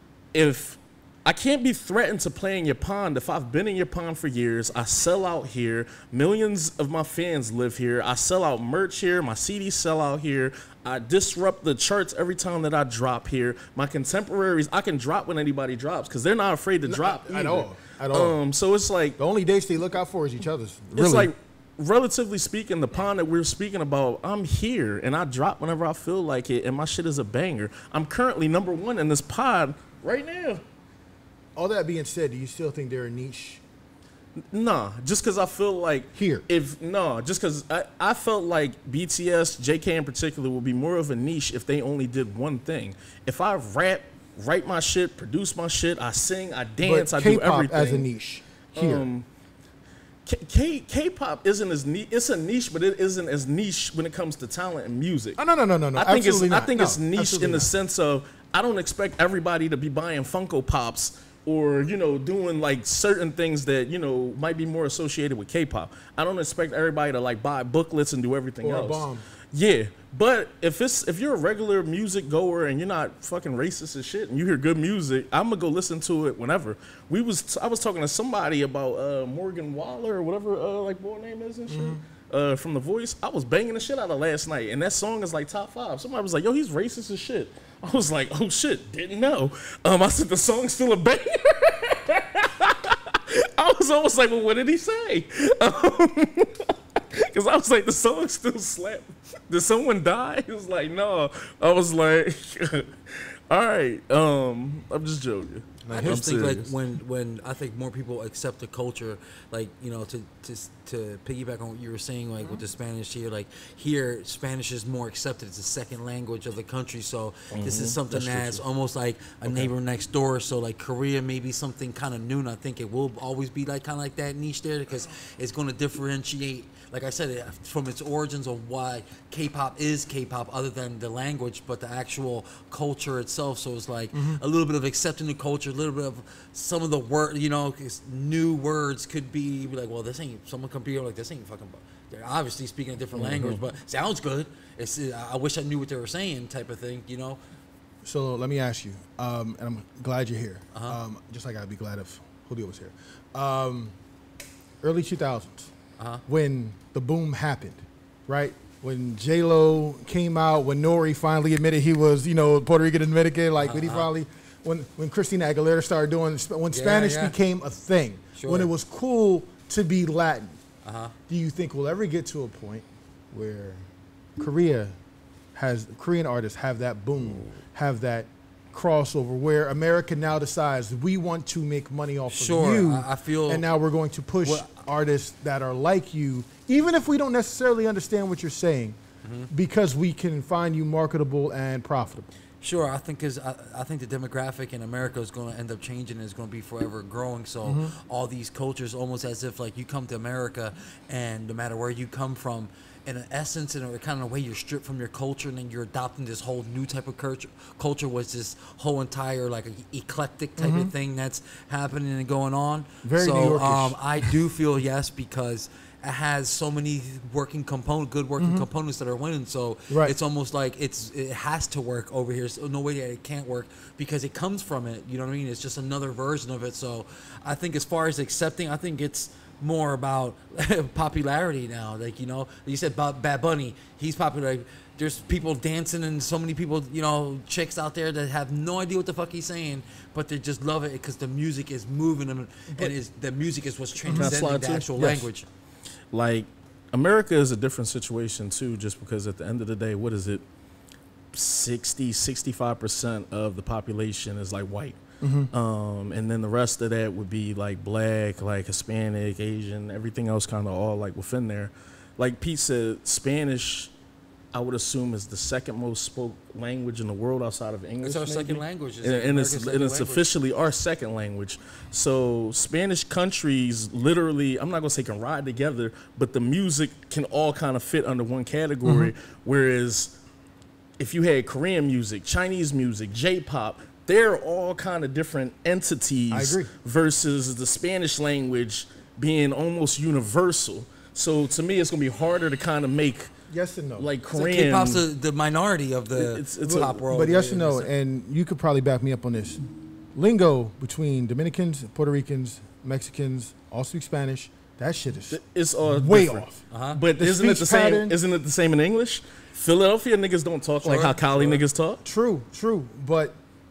if I can't be threatened to play in your pond if I've been in your pond for years, I sell out here, millions of my fans live here, I sell out merch here, my C Ds sell out here, I disrupt the charts every time that I drop here. My contemporaries, I can drop when anybody drops because they're not afraid to drop at either. all, at all. Um, so it's like The only dates they look out for is each other's. Really. it's like, relatively speaking, the pond that we're speaking about, I'm here and I drop whenever I feel like it, and my shit is a banger. I'm currently number one in this pod right now. All that being said, do you still think they're a niche? Nah, just because I feel like Here. If no, just because I, I felt like B T S, J K in particular, would be more of a niche if they only did one thing. If I rap, write my shit, produce my shit, I sing, I dance, But I do K-pop everything. as a niche. Here. Um, K- K K-pop isn't as niche. It's a niche, but it isn't as niche when it comes to talent and music. oh, no, no, no, no, no. I think it's absolutely not. I think No, it's niche absolutely in the not. sense of I don't expect everybody to be buying Funko Pops or you know doing like certain things that you know might be more associated with K-pop. I don't expect everybody to like buy booklets and do everything Or a else. bomb. Yeah, but if it's if you're a regular music goer and you're not fucking racist as shit and you hear good music, I'm gonna go listen to it whenever. We was I was talking to somebody about uh, Morgan Waller or whatever uh, like boy name is and shit. Uh, from The Voice, I was banging the shit out of last night, and that song is like top five. Somebody was like, "Yo, he's racist as shit." I was like, "Oh shit, didn't know." Um, I said the song's still a banger. I was almost like, "Well, what did he say?" Because I was like, "The song still slap." Did someone die? He was like, "No." I was like, "All right, um, I'm just joking." I I'm just think like serious. when when I think more people accept the culture, like you know, to to to piggyback on what you were saying, like with the Spanish here, like here Spanish is more accepted. It's the second language of the country, so this is something That's true, that's too. almost like a neighbor next door. So like Korea may be something kind of new, and I think it will always be like kind of like that niche there because it's going to differentiate. Like I said, it- from its origins of why K-pop is K-pop, other than the language, but the actual culture itself. So it's like a little bit of accepting the culture, a little bit of some of the word, you know, 'cause new words could be like, well, this ain't. Someone could be like, this ain't fucking. They're obviously speaking a different language, but sounds good. It's. I wish I knew what they were saying, type of thing, you know. So let me ask you, um, and I'm glad you're here. Uh-huh. Um, just like I'd be glad if Julio was here. Um, early two thousands, Uh-huh. when the boom happened, right? When J Lo came out, when Nori finally admitted he was, you know, Puerto Rican and Dominican, like when he finally, when when Christina Aguilera started doing, when Yeah, Spanish yeah. became a thing, Sure. when it was cool to be Latin. Uh-huh. Do you think we'll ever get to a point where Korea has Korean artists have that boom, have that crossover where America now decides we want to make money off Sure, of you, I- I feel- and now we're going to push Well- artists that are like you, even if we don't necessarily understand what you're saying, Mm-hmm. because we can find you marketable and profitable. Sure, I think is I, I think the demographic in America is going to end up changing and is going to be forever growing. So all these cultures, almost as if like you come to America, and no matter where you come from, in an essence, in a kind of way, you're stripped from your culture, and then you're adopting this whole new type of culture. Culture was this whole entire like eclectic type of thing that's happening and going on. Very so, New Yorkish. um, I do feel yes because it has so many working component, good working components that are winning. So Right. it's almost like it's it has to work over here. So no way that it can't work because it comes from it. You know what I mean? It's just another version of it. So I think as far as accepting, I think it's more about popularity now. Like, you know, you said about Bad Bunny, he's popular. Like, there's people dancing and so many people, you know, chicks out there that have no idea what the fuck he's saying, but they just love it because the music is moving them, and is the music is what's transcending the actual yes. language. Like, America is a different situation too, just because at the end of the day, what is it? sixty, sixty-five percent of the population is like white. Mm-hmm. Um, and then the rest of that would be like black, like Hispanic, Asian, everything else kind of all like within there. Like Pete said, Spanish, I would assume, is the second most spoke language in the world outside of English. It's our maybe. second language. And, and it's, and it's officially our second language. So Spanish countries literally, I'm not going to say can ride together, but the music can all kind of fit under one category. Mm-hmm. Whereas if you had Korean music, Chinese music, J-pop, they're all kind of different entities. I agree. Versus the Spanish language being almost universal. So to me, it's going to be harder to kind of make... Yes and no. Like So Korean, K-pop's the, the minority of the it's, it's pop a, world. But yes and no, and you could probably back me up on this. Lingo between Dominicans, Puerto Ricans, Mexicans, all speak Spanish. That shit is it's all way different. off. Uh-huh. But The isn't it the speech same? pattern- Isn't it the same in English? Philadelphia niggas don't talk like Sure, how Cali sure. niggas talk. True, true. But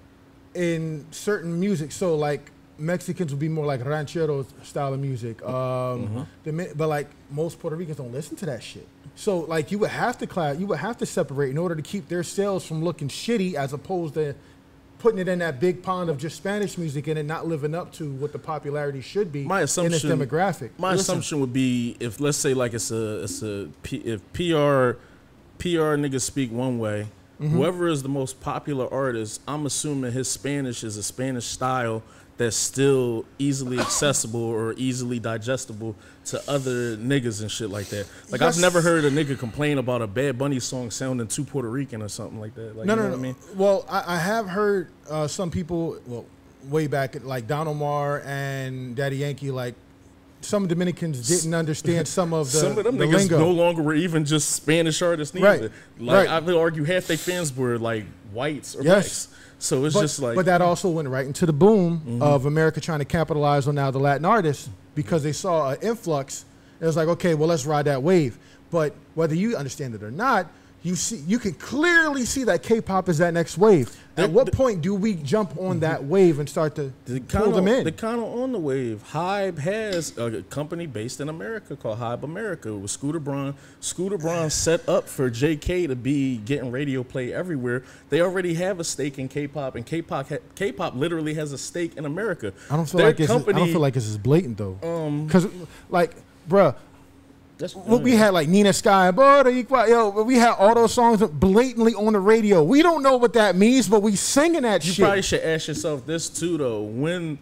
in certain music, so like Mexicans would be more like ranchero style of music. Um, Mm-hmm. the mi- but like most Puerto Ricans don't listen to that shit. So like you would have to class, you would have to separate in order to keep their sales from looking shitty, as opposed to putting it in that big pond of just Spanish music and it not living up to what the popularity should be My assumption, in its demographic. My Listen, assumption would be if let's say like it's a it's a P, if P R P R niggas speak one way, Mm-hmm. whoever is the most popular artist, I'm assuming his Spanish is a Spanish style that's still easily accessible or easily digestible to other niggas and shit like that. Like Yes. I've never heard a nigga complain about a Bad Bunny song sounding too Puerto Rican or something like that. Like, no, you know no, no. what I mean? Well, I, I have heard uh, some people, well, way back, like Don Omar and Daddy Yankee, like some Dominicans didn't understand some of the, Some of them the niggas lingo. no longer were even just Spanish artists neither. Right, Like right. I would argue half their fans were like whites or Yes. blacks. So it's but, just like but that also went right into the boom Mm-hmm. of America trying to capitalize on now the Latin artists, because they saw an influx. It was like, okay, well, let's ride that wave. But whether you understand it or not, you see, you can clearly see that K-pop is that next wave. At The- what the- point do we jump on that wave and start to They're pull kinda, them in? They're kind of on the wave. Hybe has a company based in America called Hybe America with Scooter Braun. Scooter Braun set up for J K to be getting radio play everywhere. They already have a stake in K-pop, and K-pop ha- K-pop literally has a stake in America. I don't feel Their like it's. I company, don't feel like it's as blatant though. Um, Because, like, bruh, that's, what we had like Nina Sky, Boricua, yo, we had all those songs blatantly on the radio. We don't know what that means, but we singing that You shit. probably should ask yourself this too, though. When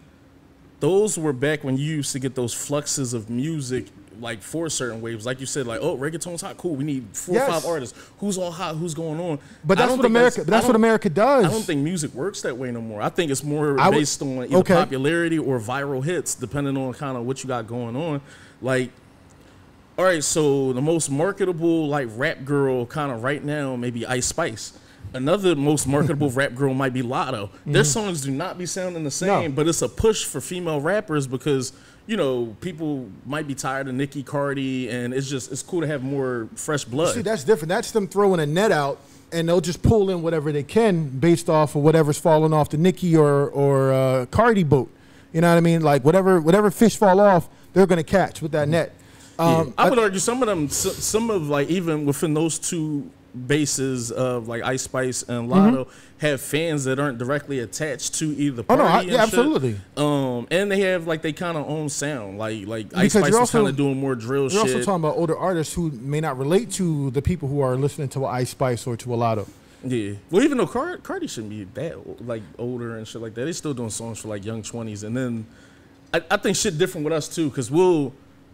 those were back when you used to get those fluxes of music, like for certain waves, like you said, like oh, reggaeton's hot, cool. We need four Yes. or five artists. Who's all hot? Who's going on? But I that's don't what think America. But that's I what don't- America does. I don't think music works that way no more. I think it's more I would- based on either okay. popularity or viral hits, depending on kind of what you got going on. Like, all right, so the most marketable like rap girl kind of right now maybe Ice Spice. Another most marketable rap girl might be Latto. Their songs do not be sounding the same, Mm-hmm. No. but it's a push for female rappers because you know people might be tired of Nicki Cardi, and it's just it's cool to have more fresh blood. See, that's different. That's them throwing a net out, and they'll just pull in whatever they can based off of whatever's falling off the Nicki or or uh, Cardi boat. You know what I mean? Like whatever whatever fish fall off, they're gonna catch with that net. Um, I would argue some of them, s- some of like even within those two bases of like Ice Spice and Latto have fans that aren't directly attached to either Mm-hmm. Oh, party. no, I- and yeah, shit. absolutely. Um, and they have like they kind of own sound. Like like Ice Because Spice you're is kind also- of doing more drill We're shit. also talking about older artists who may not relate to the people who are listening to Ice Spice or to a Latto. Yeah. Well, even though Car- Cardi shouldn't be that o- like older and shit like that, they still doing songs for like young twenties. And then I, I think shit different with us too, because we'll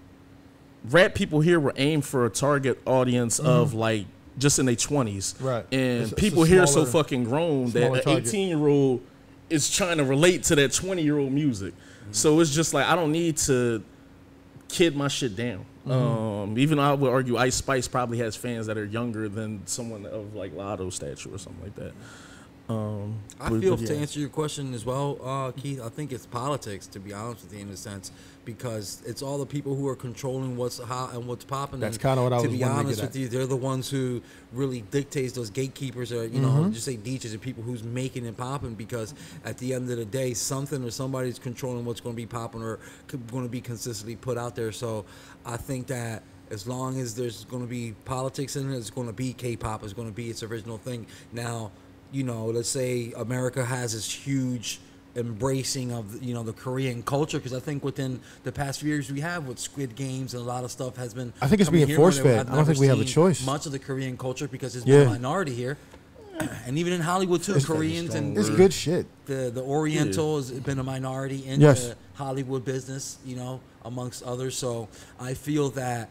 rap people here were aimed for a target audience of like just in their twenties. Right. And It's a- people it's a here so smaller- fucking grown that smaller an target. eighteen year old is trying to relate to that twenty year old music. So it's just like I don't need to kid my shit down. Um, even though I would argue Ice Spice probably has fans that are younger than someone of like Latto stature or something like that. Um, I but- feel but to yeah. answer your question as well, uh, Keith. I think it's politics, to be honest with you, in a sense, because it's all the people who are controlling what's hot and what's popping. That's and kinda what I to was be wanting to honest get with at. you, they're the ones who really dictates those gatekeepers, or you know, Mm-hmm. just say D Js and people who's making it popping. Because at the end of the day, something or somebody's controlling what's going to be popping or going to be consistently put out there. So I think that as long as there's going to be politics in it, it's going to be K-pop. It's going to be its original thing. Now, you know, let's say America has this huge embracing of, you know, the Korean culture, because I think within the past few years we have with Squid Games and a lot of stuff has been. I think it's coming being here where force-fed. I've I don't never think we have a seen choice. Much of the Korean culture, because it's Yeah. been a minority here, and even in Hollywood too, It's- Koreans and It's Word. good shit. the the Oriental has been a minority in Yes. the Hollywood business, you know, amongst others. So I feel that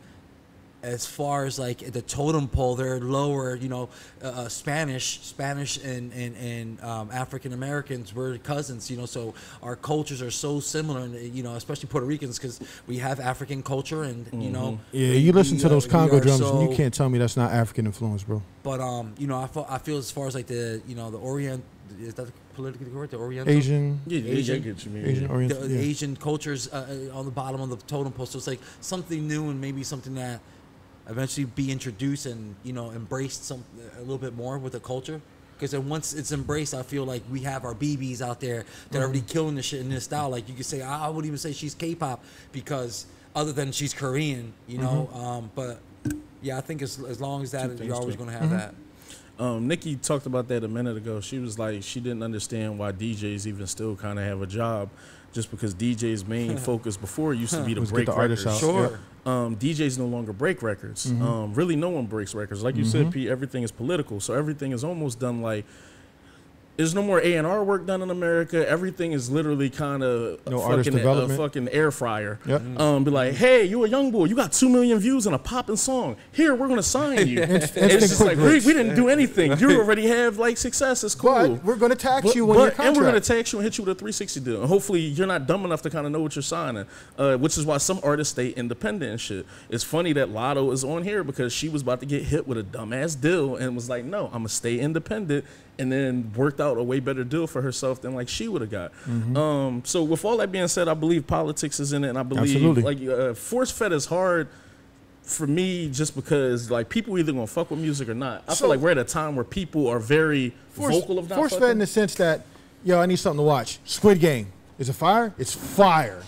as far as like the totem pole, they're lower. You know, uh, uh, Spanish, Spanish, and and and um, African Americans, we're cousins. You know, so our cultures are so similar, and you know, especially Puerto Ricans, because we have African culture, and you know, Yeah, we- you listen we, to uh, those we Congo are drums, and so- you can't tell me that's not African influence, bro. But um, you know, I feel, I feel as far as like the, you know, the Orient, is that politically correct? The Oriental, Asian, Yeah, yeah, Asian- I get what you mean. Asian yeah. Oriental. the Yeah. Asian cultures uh, uh, on the bottom of the totem pole. So it's like something new and maybe something that eventually be introduced and, you know, embraced some a little bit more with the culture. Because then once it's embraced, I feel like we have our B Bs out there that are already killing the shit in this style. Like you could say, I wouldn't even say she's K-pop because other than she's Korean, you know. Um, but yeah, I think as as long as that, Two you're things, always too. going to have that. Um, Nikki talked about that a minute ago. She was like, she didn't understand why D Js even still kind of have a job, just because D J's main focus before used to be to Was get break the artists records. out. Sure. Um, D Js no longer break records. Um, really, no one breaks records. Like you said, Pete, everything is political, so everything is almost done like. There's no more A and R work done in America. Everything is literally kind of No a artist fucking, a development. fucking air fryer. Yep. Um, be like, hey, you a young boy. You got two million views in a popping song. Here, we're gonna sign you. And Instant it's just quick like we, hits. we didn't do anything. You already have like success. It's cool. But we're going to tax But- you on but- your and contract. we're going to tax you and hit you with a three sixty deal. And hopefully you're not dumb enough to kind of know what you're signing, uh, which is why some artists stay independent and shit. It's funny that Latto is on here because she was about to get hit with a dumbass deal and was like, no, I'm going to stay independent, and then worked out a way better deal for herself than like she would have got. Mm-hmm. Um, so with all that being said, I believe politics is in it, and I believe Absolutely. like uh, force fed is hard for me just because like people either gonna fuck with music or not. I So- feel like we're at a time where people are very force, vocal of not force fed fucking. in the sense that, yo, I need something to watch. Squid Game. Is it fire? It's fire.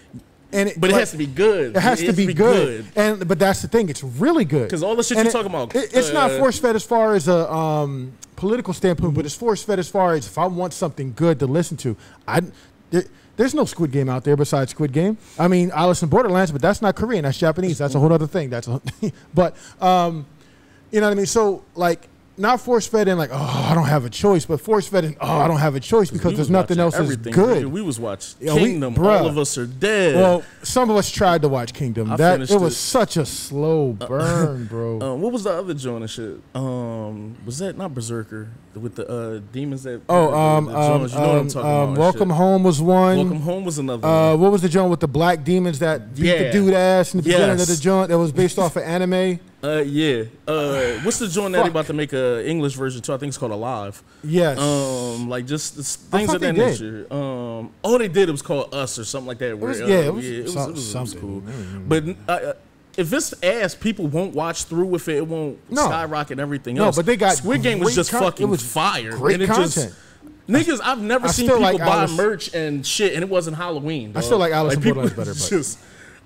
And But it like, has to be good. It has to be good. And but that's the thing. It's really good. 'Cause all the shit And you're it- talking about, it- it's not uh, force fed as far as a um, political standpoint, but it's force fed as far as if I want something good to listen to. I there, there's no Squid Game out there besides Squid Game. I mean, Alice in Borderlands, but that's not Korean. That's Japanese. That's a whole other thing. That's a, but um, you know what I mean. So like. Not force fed in like, oh, I don't have a choice, but force fed in, oh, I don't have a choice because We there's was nothing watching else is everything, good. nigga. We was watching Yeah, we- Kingdom. bruh. All of us are dead. Well, some of us tried to watch Kingdom. I That finished it was it. such a slow burn, bro. um, what was the other joint and shit? Um, was that not Berserker with the uh, demons that? oh, the, um, the um, joints? You know what I'm um, talking um, about and Welcome shit. Home was one. Welcome Home was another Uh, one. what was the joint with the black demons that beat Yeah. the dude ass in the beginning of Yes. the joint that was based off of anime? Uh, yeah. Uh, what's the joint that they Fuck. about to make a English version to? I think it's called Alive. Yes. Um, like just s- I things thought of that they did. nature. Um, all they did it was called Us or something like that. Where, was- uh, yeah, it was it was, some- it was, it was something. cool. Mm. But uh, if it's ass, people won't watch through with it. It won't No. skyrocket everything No, else. but they got Squid Game was great just con- fucking it was fire. great and it content. Just, niggas, I've never I seen still people like buy Alice- merch and shit, and it wasn't Halloween. I dog. still like Alice in people Borderlands better, but- Just,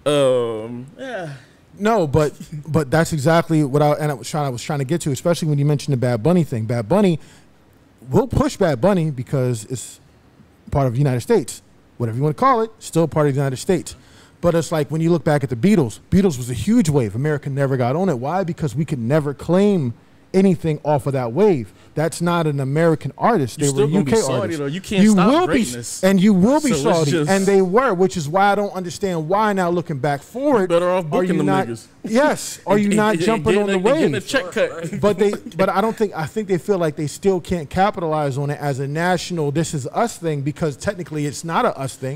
um, yeah. No, but but that's exactly what I and I was trying I was trying to get to, especially when you mentioned the Bad Bunny thing. Bad Bunny, we'll push Bad Bunny because it's part of the United States. Whatever you want to call it, still part of the United States. But it's like when you look back at the Beatles, Beatles was a huge wave. America never got on it. Why? Because we could never claim anything off of that wave. That's not an American artist. You They still were gonna U K be Saudi, artists. though. You can't stop will greatness. Be, and you will be So it's Saudi, just- and they were, which is why I don't understand why now looking back forward. better off are booking you them not, niggas. Yes, are you not Get- jumping get- on the get- getting a wave? check cut. But they, but I don't think I think they feel like they still can't capitalize on it as a national "this is us" thing because technically it's not a us thing,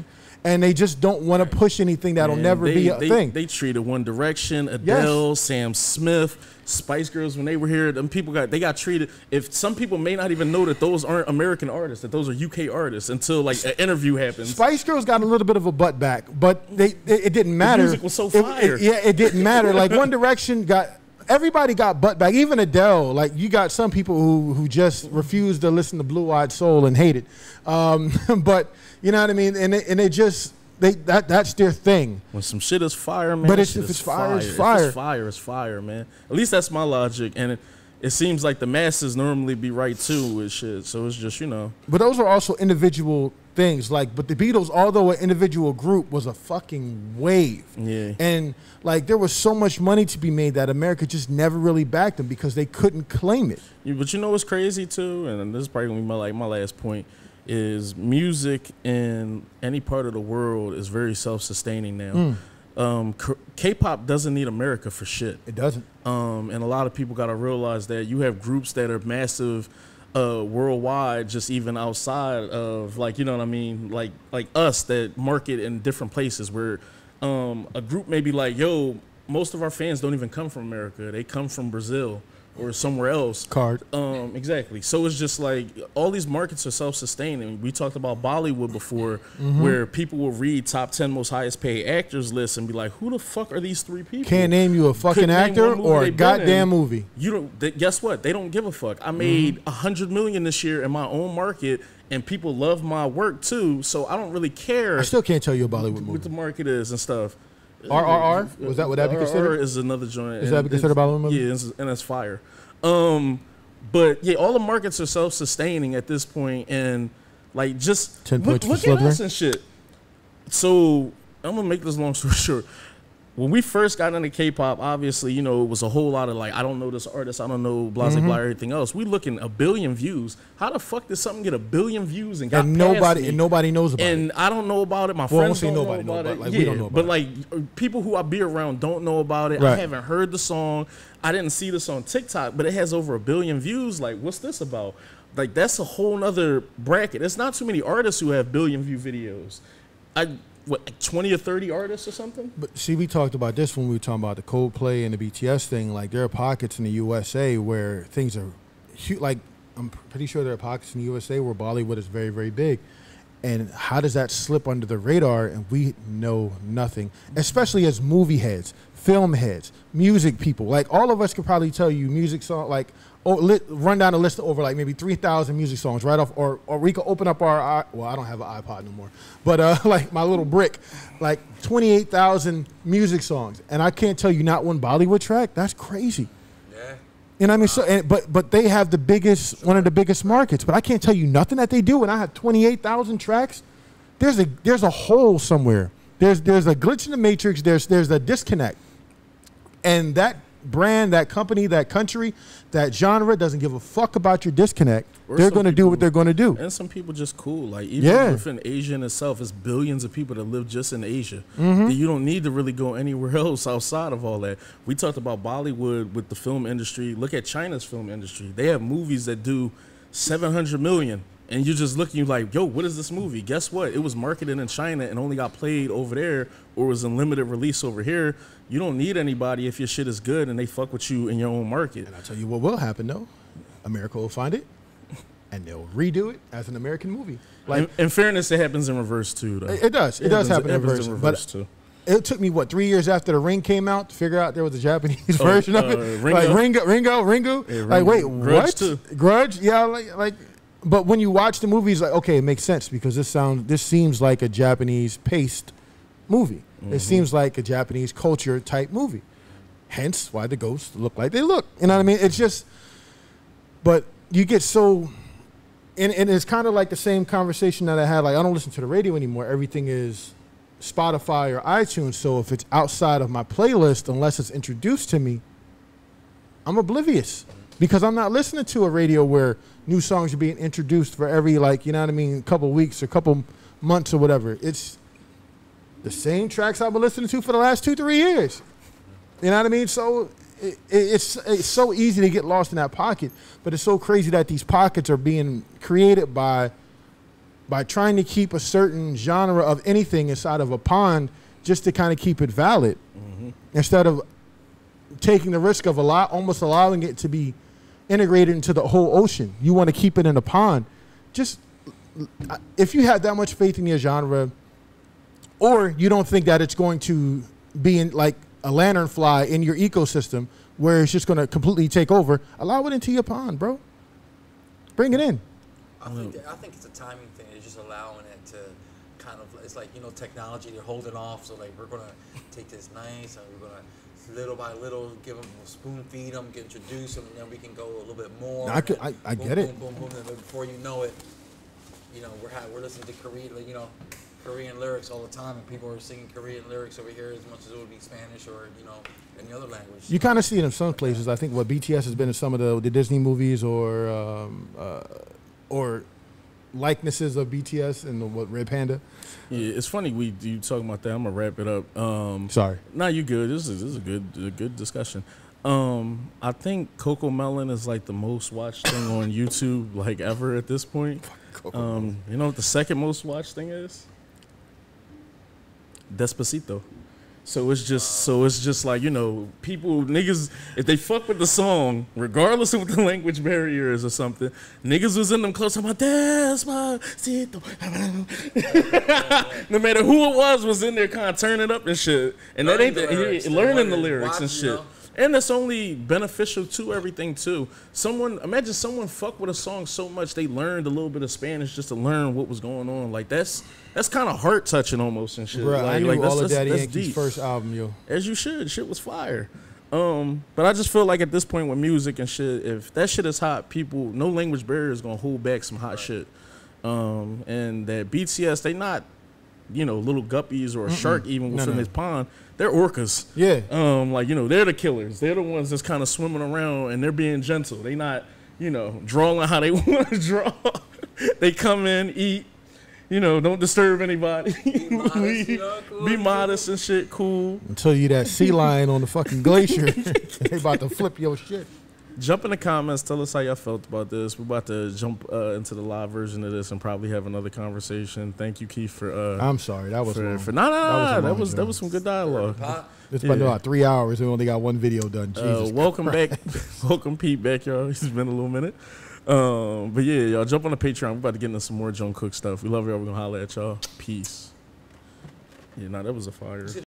and they just don't want to push anything that'll Man, never they, be a they, thing. They treated One Direction, Adele, Sam Smith, Spice Girls when they were here. Them people got they got treated. If some people may not even know that those aren't American artists, that those are U K artists until like an interview happens. Spice Girls got a little bit of a butt back, but they it, it didn't matter. The music was so It- fire. it- yeah, it didn't matter. Like One Direction got. Everybody got butt back. Even Adele. Like you got some people who who just refuse to listen to Blue Eyed Soul and hate it. Um, but you know what I mean. And it, and they just they that that's their thing. When some shit is fire, man. But that it's- shit if is it's fire, it's If fire. it's fire, it's fire, man. At least that's my logic, and it, it seems like the masses normally be right too with shit. So it's just you know. But those are also individual things. Like, but the Beatles, although an individual group, was a fucking wave. Yeah. And like, there was so much money to be made that America just never really backed them because they couldn't claim it. You- But you know what's crazy too, and this is probably gonna be my like my last point, is music in any part of the world is very self-sustaining now. Um, K- K-pop doesn't need America for shit. It doesn't. Um, and a lot of people got to realize that you have groups that are massive uh, worldwide, just even outside of like, you know what I mean? Like, like us that market in different places where um, a group may be like, yo, most of our fans don't even come from America. They come from Brazil or somewhere else. Card. Um, exactly. So it's just like all these markets are self-sustaining. We talked about Bollywood before, Mm-hmm. where people will read top ten most highest paid actors lists and be like, who the fuck are these three people? Can't name you a fucking Couldn't name actor one movie or a they been goddamn in. movie. You don't. They, guess what? They don't give a fuck. I made a hundred million this year in my own market, and people love my work too. So I don't really care I still can't tell you a Bollywood what movie. the market is and stuff. R R R? Was that- would that be R R R considered? Is another joint. Is that and be considered a it's- Bollywood movie? Yeah, it's, and it's fire. Um, but yeah, all the markets are self-sustaining at this point, and like just Ten look, points for look at us Slytherin? and shit. So I'm gonna make this long story short. When we first got into K-pop, obviously, you know, it was a whole lot of like, I don't know this artist, I don't know blah blah Mm-hmm. blah, everything else. We looking a billion views. How the fuck did something get a billion views and got And past nobody me? and nobody knows about And it. I don't know about it. My Well, I won't friends say don't nobody know know about about it. it. Like, yeah, we don't know but about like uh, people who I be around don't know about it. I Right. haven't heard the song. I didn't see this on TikTok, but it has over a billion views. Like, what's this about? Like, that's a whole nother bracket. It's not too many artists who have billion view videos. I what like twenty or thirty artists or something. But see, we talked about this when we were talking about the Coldplay and the B T S thing. Like, there are pockets in the U S A where things are huge. Like, I'm pretty sure there are pockets in the U S A where Bollywood is very, very big. And how does that slip under the radar and we know nothing? Especially as movie heads, film heads, music people. Like, all of us could probably tell you music song, like, oh, lit, run down a list of over like maybe three thousand music songs right off, or or we could open up our, i- well, I don't have an iPod no more, but uh, like my little brick, like twenty-eight thousand music songs, and I can't tell you not one Bollywood track. That's crazy. Yeah. You know what I mean? So, and, but but they have the biggest, one of the biggest markets, but I can't tell you nothing that they do, and I have twenty-eight thousand tracks. There's a there's a hole somewhere. There's there's a glitch in the matrix. There's there's a disconnect, and that brand, that company, that country, that genre doesn't give a fuck about your disconnect. Or They're some going to do people- what they're going to do. And some people just cool. Like, even Yeah. within Asia in itself, it's billions of people that live just in Asia. Mm-hmm. That you don't need to really go anywhere else outside of all that. We talked about Bollywood with the film industry. Look at China's film industry. They have movies that do seven hundred million. And you're just looking, you're like, yo, what is this movie? Guess what? It was marketed in China and only got played over there, or was in limited release over here. You don't need anybody if your shit is good and they fuck with you in your own market. And I'll tell you what will happen, though. America will find it, and they'll redo it as an American movie. Like, in, in fairness, it happens in reverse too, though. it, it does. It, does happen in happens reverse. But too. it took me, what, three years after The Ring came out to figure out there was a Japanese Oh, version of uh, it? Ringo? Like, Ringo, Ringo, Ringo. Yeah, Like, wait, Ringo. Grudge, what? too. Grudge? Yeah, like, like, but when you watch the movie, it's like, okay, it makes sense because this sounds, this seems like a Japanese paced movie. Mm-hmm. It seems like a Japanese culture type movie. Hence why the ghosts look like they look. You know what I mean? It's just, but you get so, and, and it's kind of like the same conversation that I had. Like, I don't listen to the radio anymore. Everything is Spotify or iTunes. So if it's outside of my playlist, unless it's introduced to me, I'm oblivious because I'm not listening to a radio where new songs are being introduced for every, like, you know what I mean, couple weeks or couple months or whatever. It's the same tracks I've been listening to for the last two, three years. You know what I mean? So it, it, it's it's so easy to get lost in that pocket, but it's so crazy that these pockets are being created by by trying to keep a certain genre of anything inside of a pond just to kind of keep it valid, mm-hmm. instead of taking the risk of a lot, almost allowing it to be integrated into the whole ocean. You want to keep it in a pond. Just if you have that much faith in your genre, or you don't think that it's going to be in like a lanternfly in your ecosystem where it's just going to completely take over, allow it into your pond, bro. Bring it in. I think that, I think it's a timing thing. It's just allowing it to kind of, it's like, you know, technology, they're holding off. So like, we're gonna take this nice and we're gonna little by little give them, spoon feed them, get introduced them, and then we can go a little bit more. I could, I, I boom, get boom, it. Boom, boom, boom, and before you know it, you know, we're ha- we're listening to Korean, like, you know, Korean lyrics all the time, and people are singing Korean lyrics over here as much as it would be Spanish or, you know, any other language. You kind of see it in some places. I think what B T S has been in some of the, the Disney movies, or um, uh, or likenesses of B T S and the, what Red Panda. Yeah, it's funny we you talking about that. I'm gonna wrap it up. Um, Sorry. Nah, you good. This is this is a good a good discussion. Um, I think Coco Melon is like the most watched thing on YouTube like ever at this point. Um, you know what the second most watched thing is? Despacito. So it's just so it's just like, you know, people niggas, if they fuck with the song, regardless of what the language barrier is or something, niggas was in them close talking about Despacito. No matter who it was was in there kind of turning up and shit. And that ain't the, lyrics, he, learning the watching, lyrics and you shit. know? And that's only beneficial to everything too. Someone imagine someone fuck with a song so much they learned a little bit of Spanish just to learn what was going on. Like that's that's kind of heart touching almost and shit. Bro, like, I knew like, that's, all of that's, Daddy that's Yankee's deep. first album, yo. As you should. Shit was fire. Um, but I just feel like at this point with music and shit, if that shit is hot, people, no language barrier is gonna hold back some hot right. shit. Um, and that B T S, they not, you know, little guppies or a Mm-mm. shark even within no, no. his pond. They're orcas. Yeah. Um, like, you know, they're the killers. They're the ones that's kind of swimming around and they're being gentle. They not, you know, drawing how they want to draw. They come in, eat, you know, don't disturb anybody. Be modest, you know, cool, Be cool. modest and shit, cool. Until you that sea lion on the fucking glacier, they about to flip your shit. Jump in the comments. Tell us how y'all felt about this. We're about to jump uh, into the live version of this and probably have another conversation. Thank you, Keith, for. Uh, I'm sorry, that was for, long. for nah, nah, nah, that, that was journey. that was some good dialogue. It's Yeah. been about three hours. We only got one video done. Jesus Uh, welcome Christ. back, welcome Pete back, y'all. It's been a little minute, um, but yeah, y'all jump on the Patreon. We're about to get into some more Jung Kook stuff. We love y'all. We're gonna holler at y'all. Peace. Yeah, nah, that was a fire.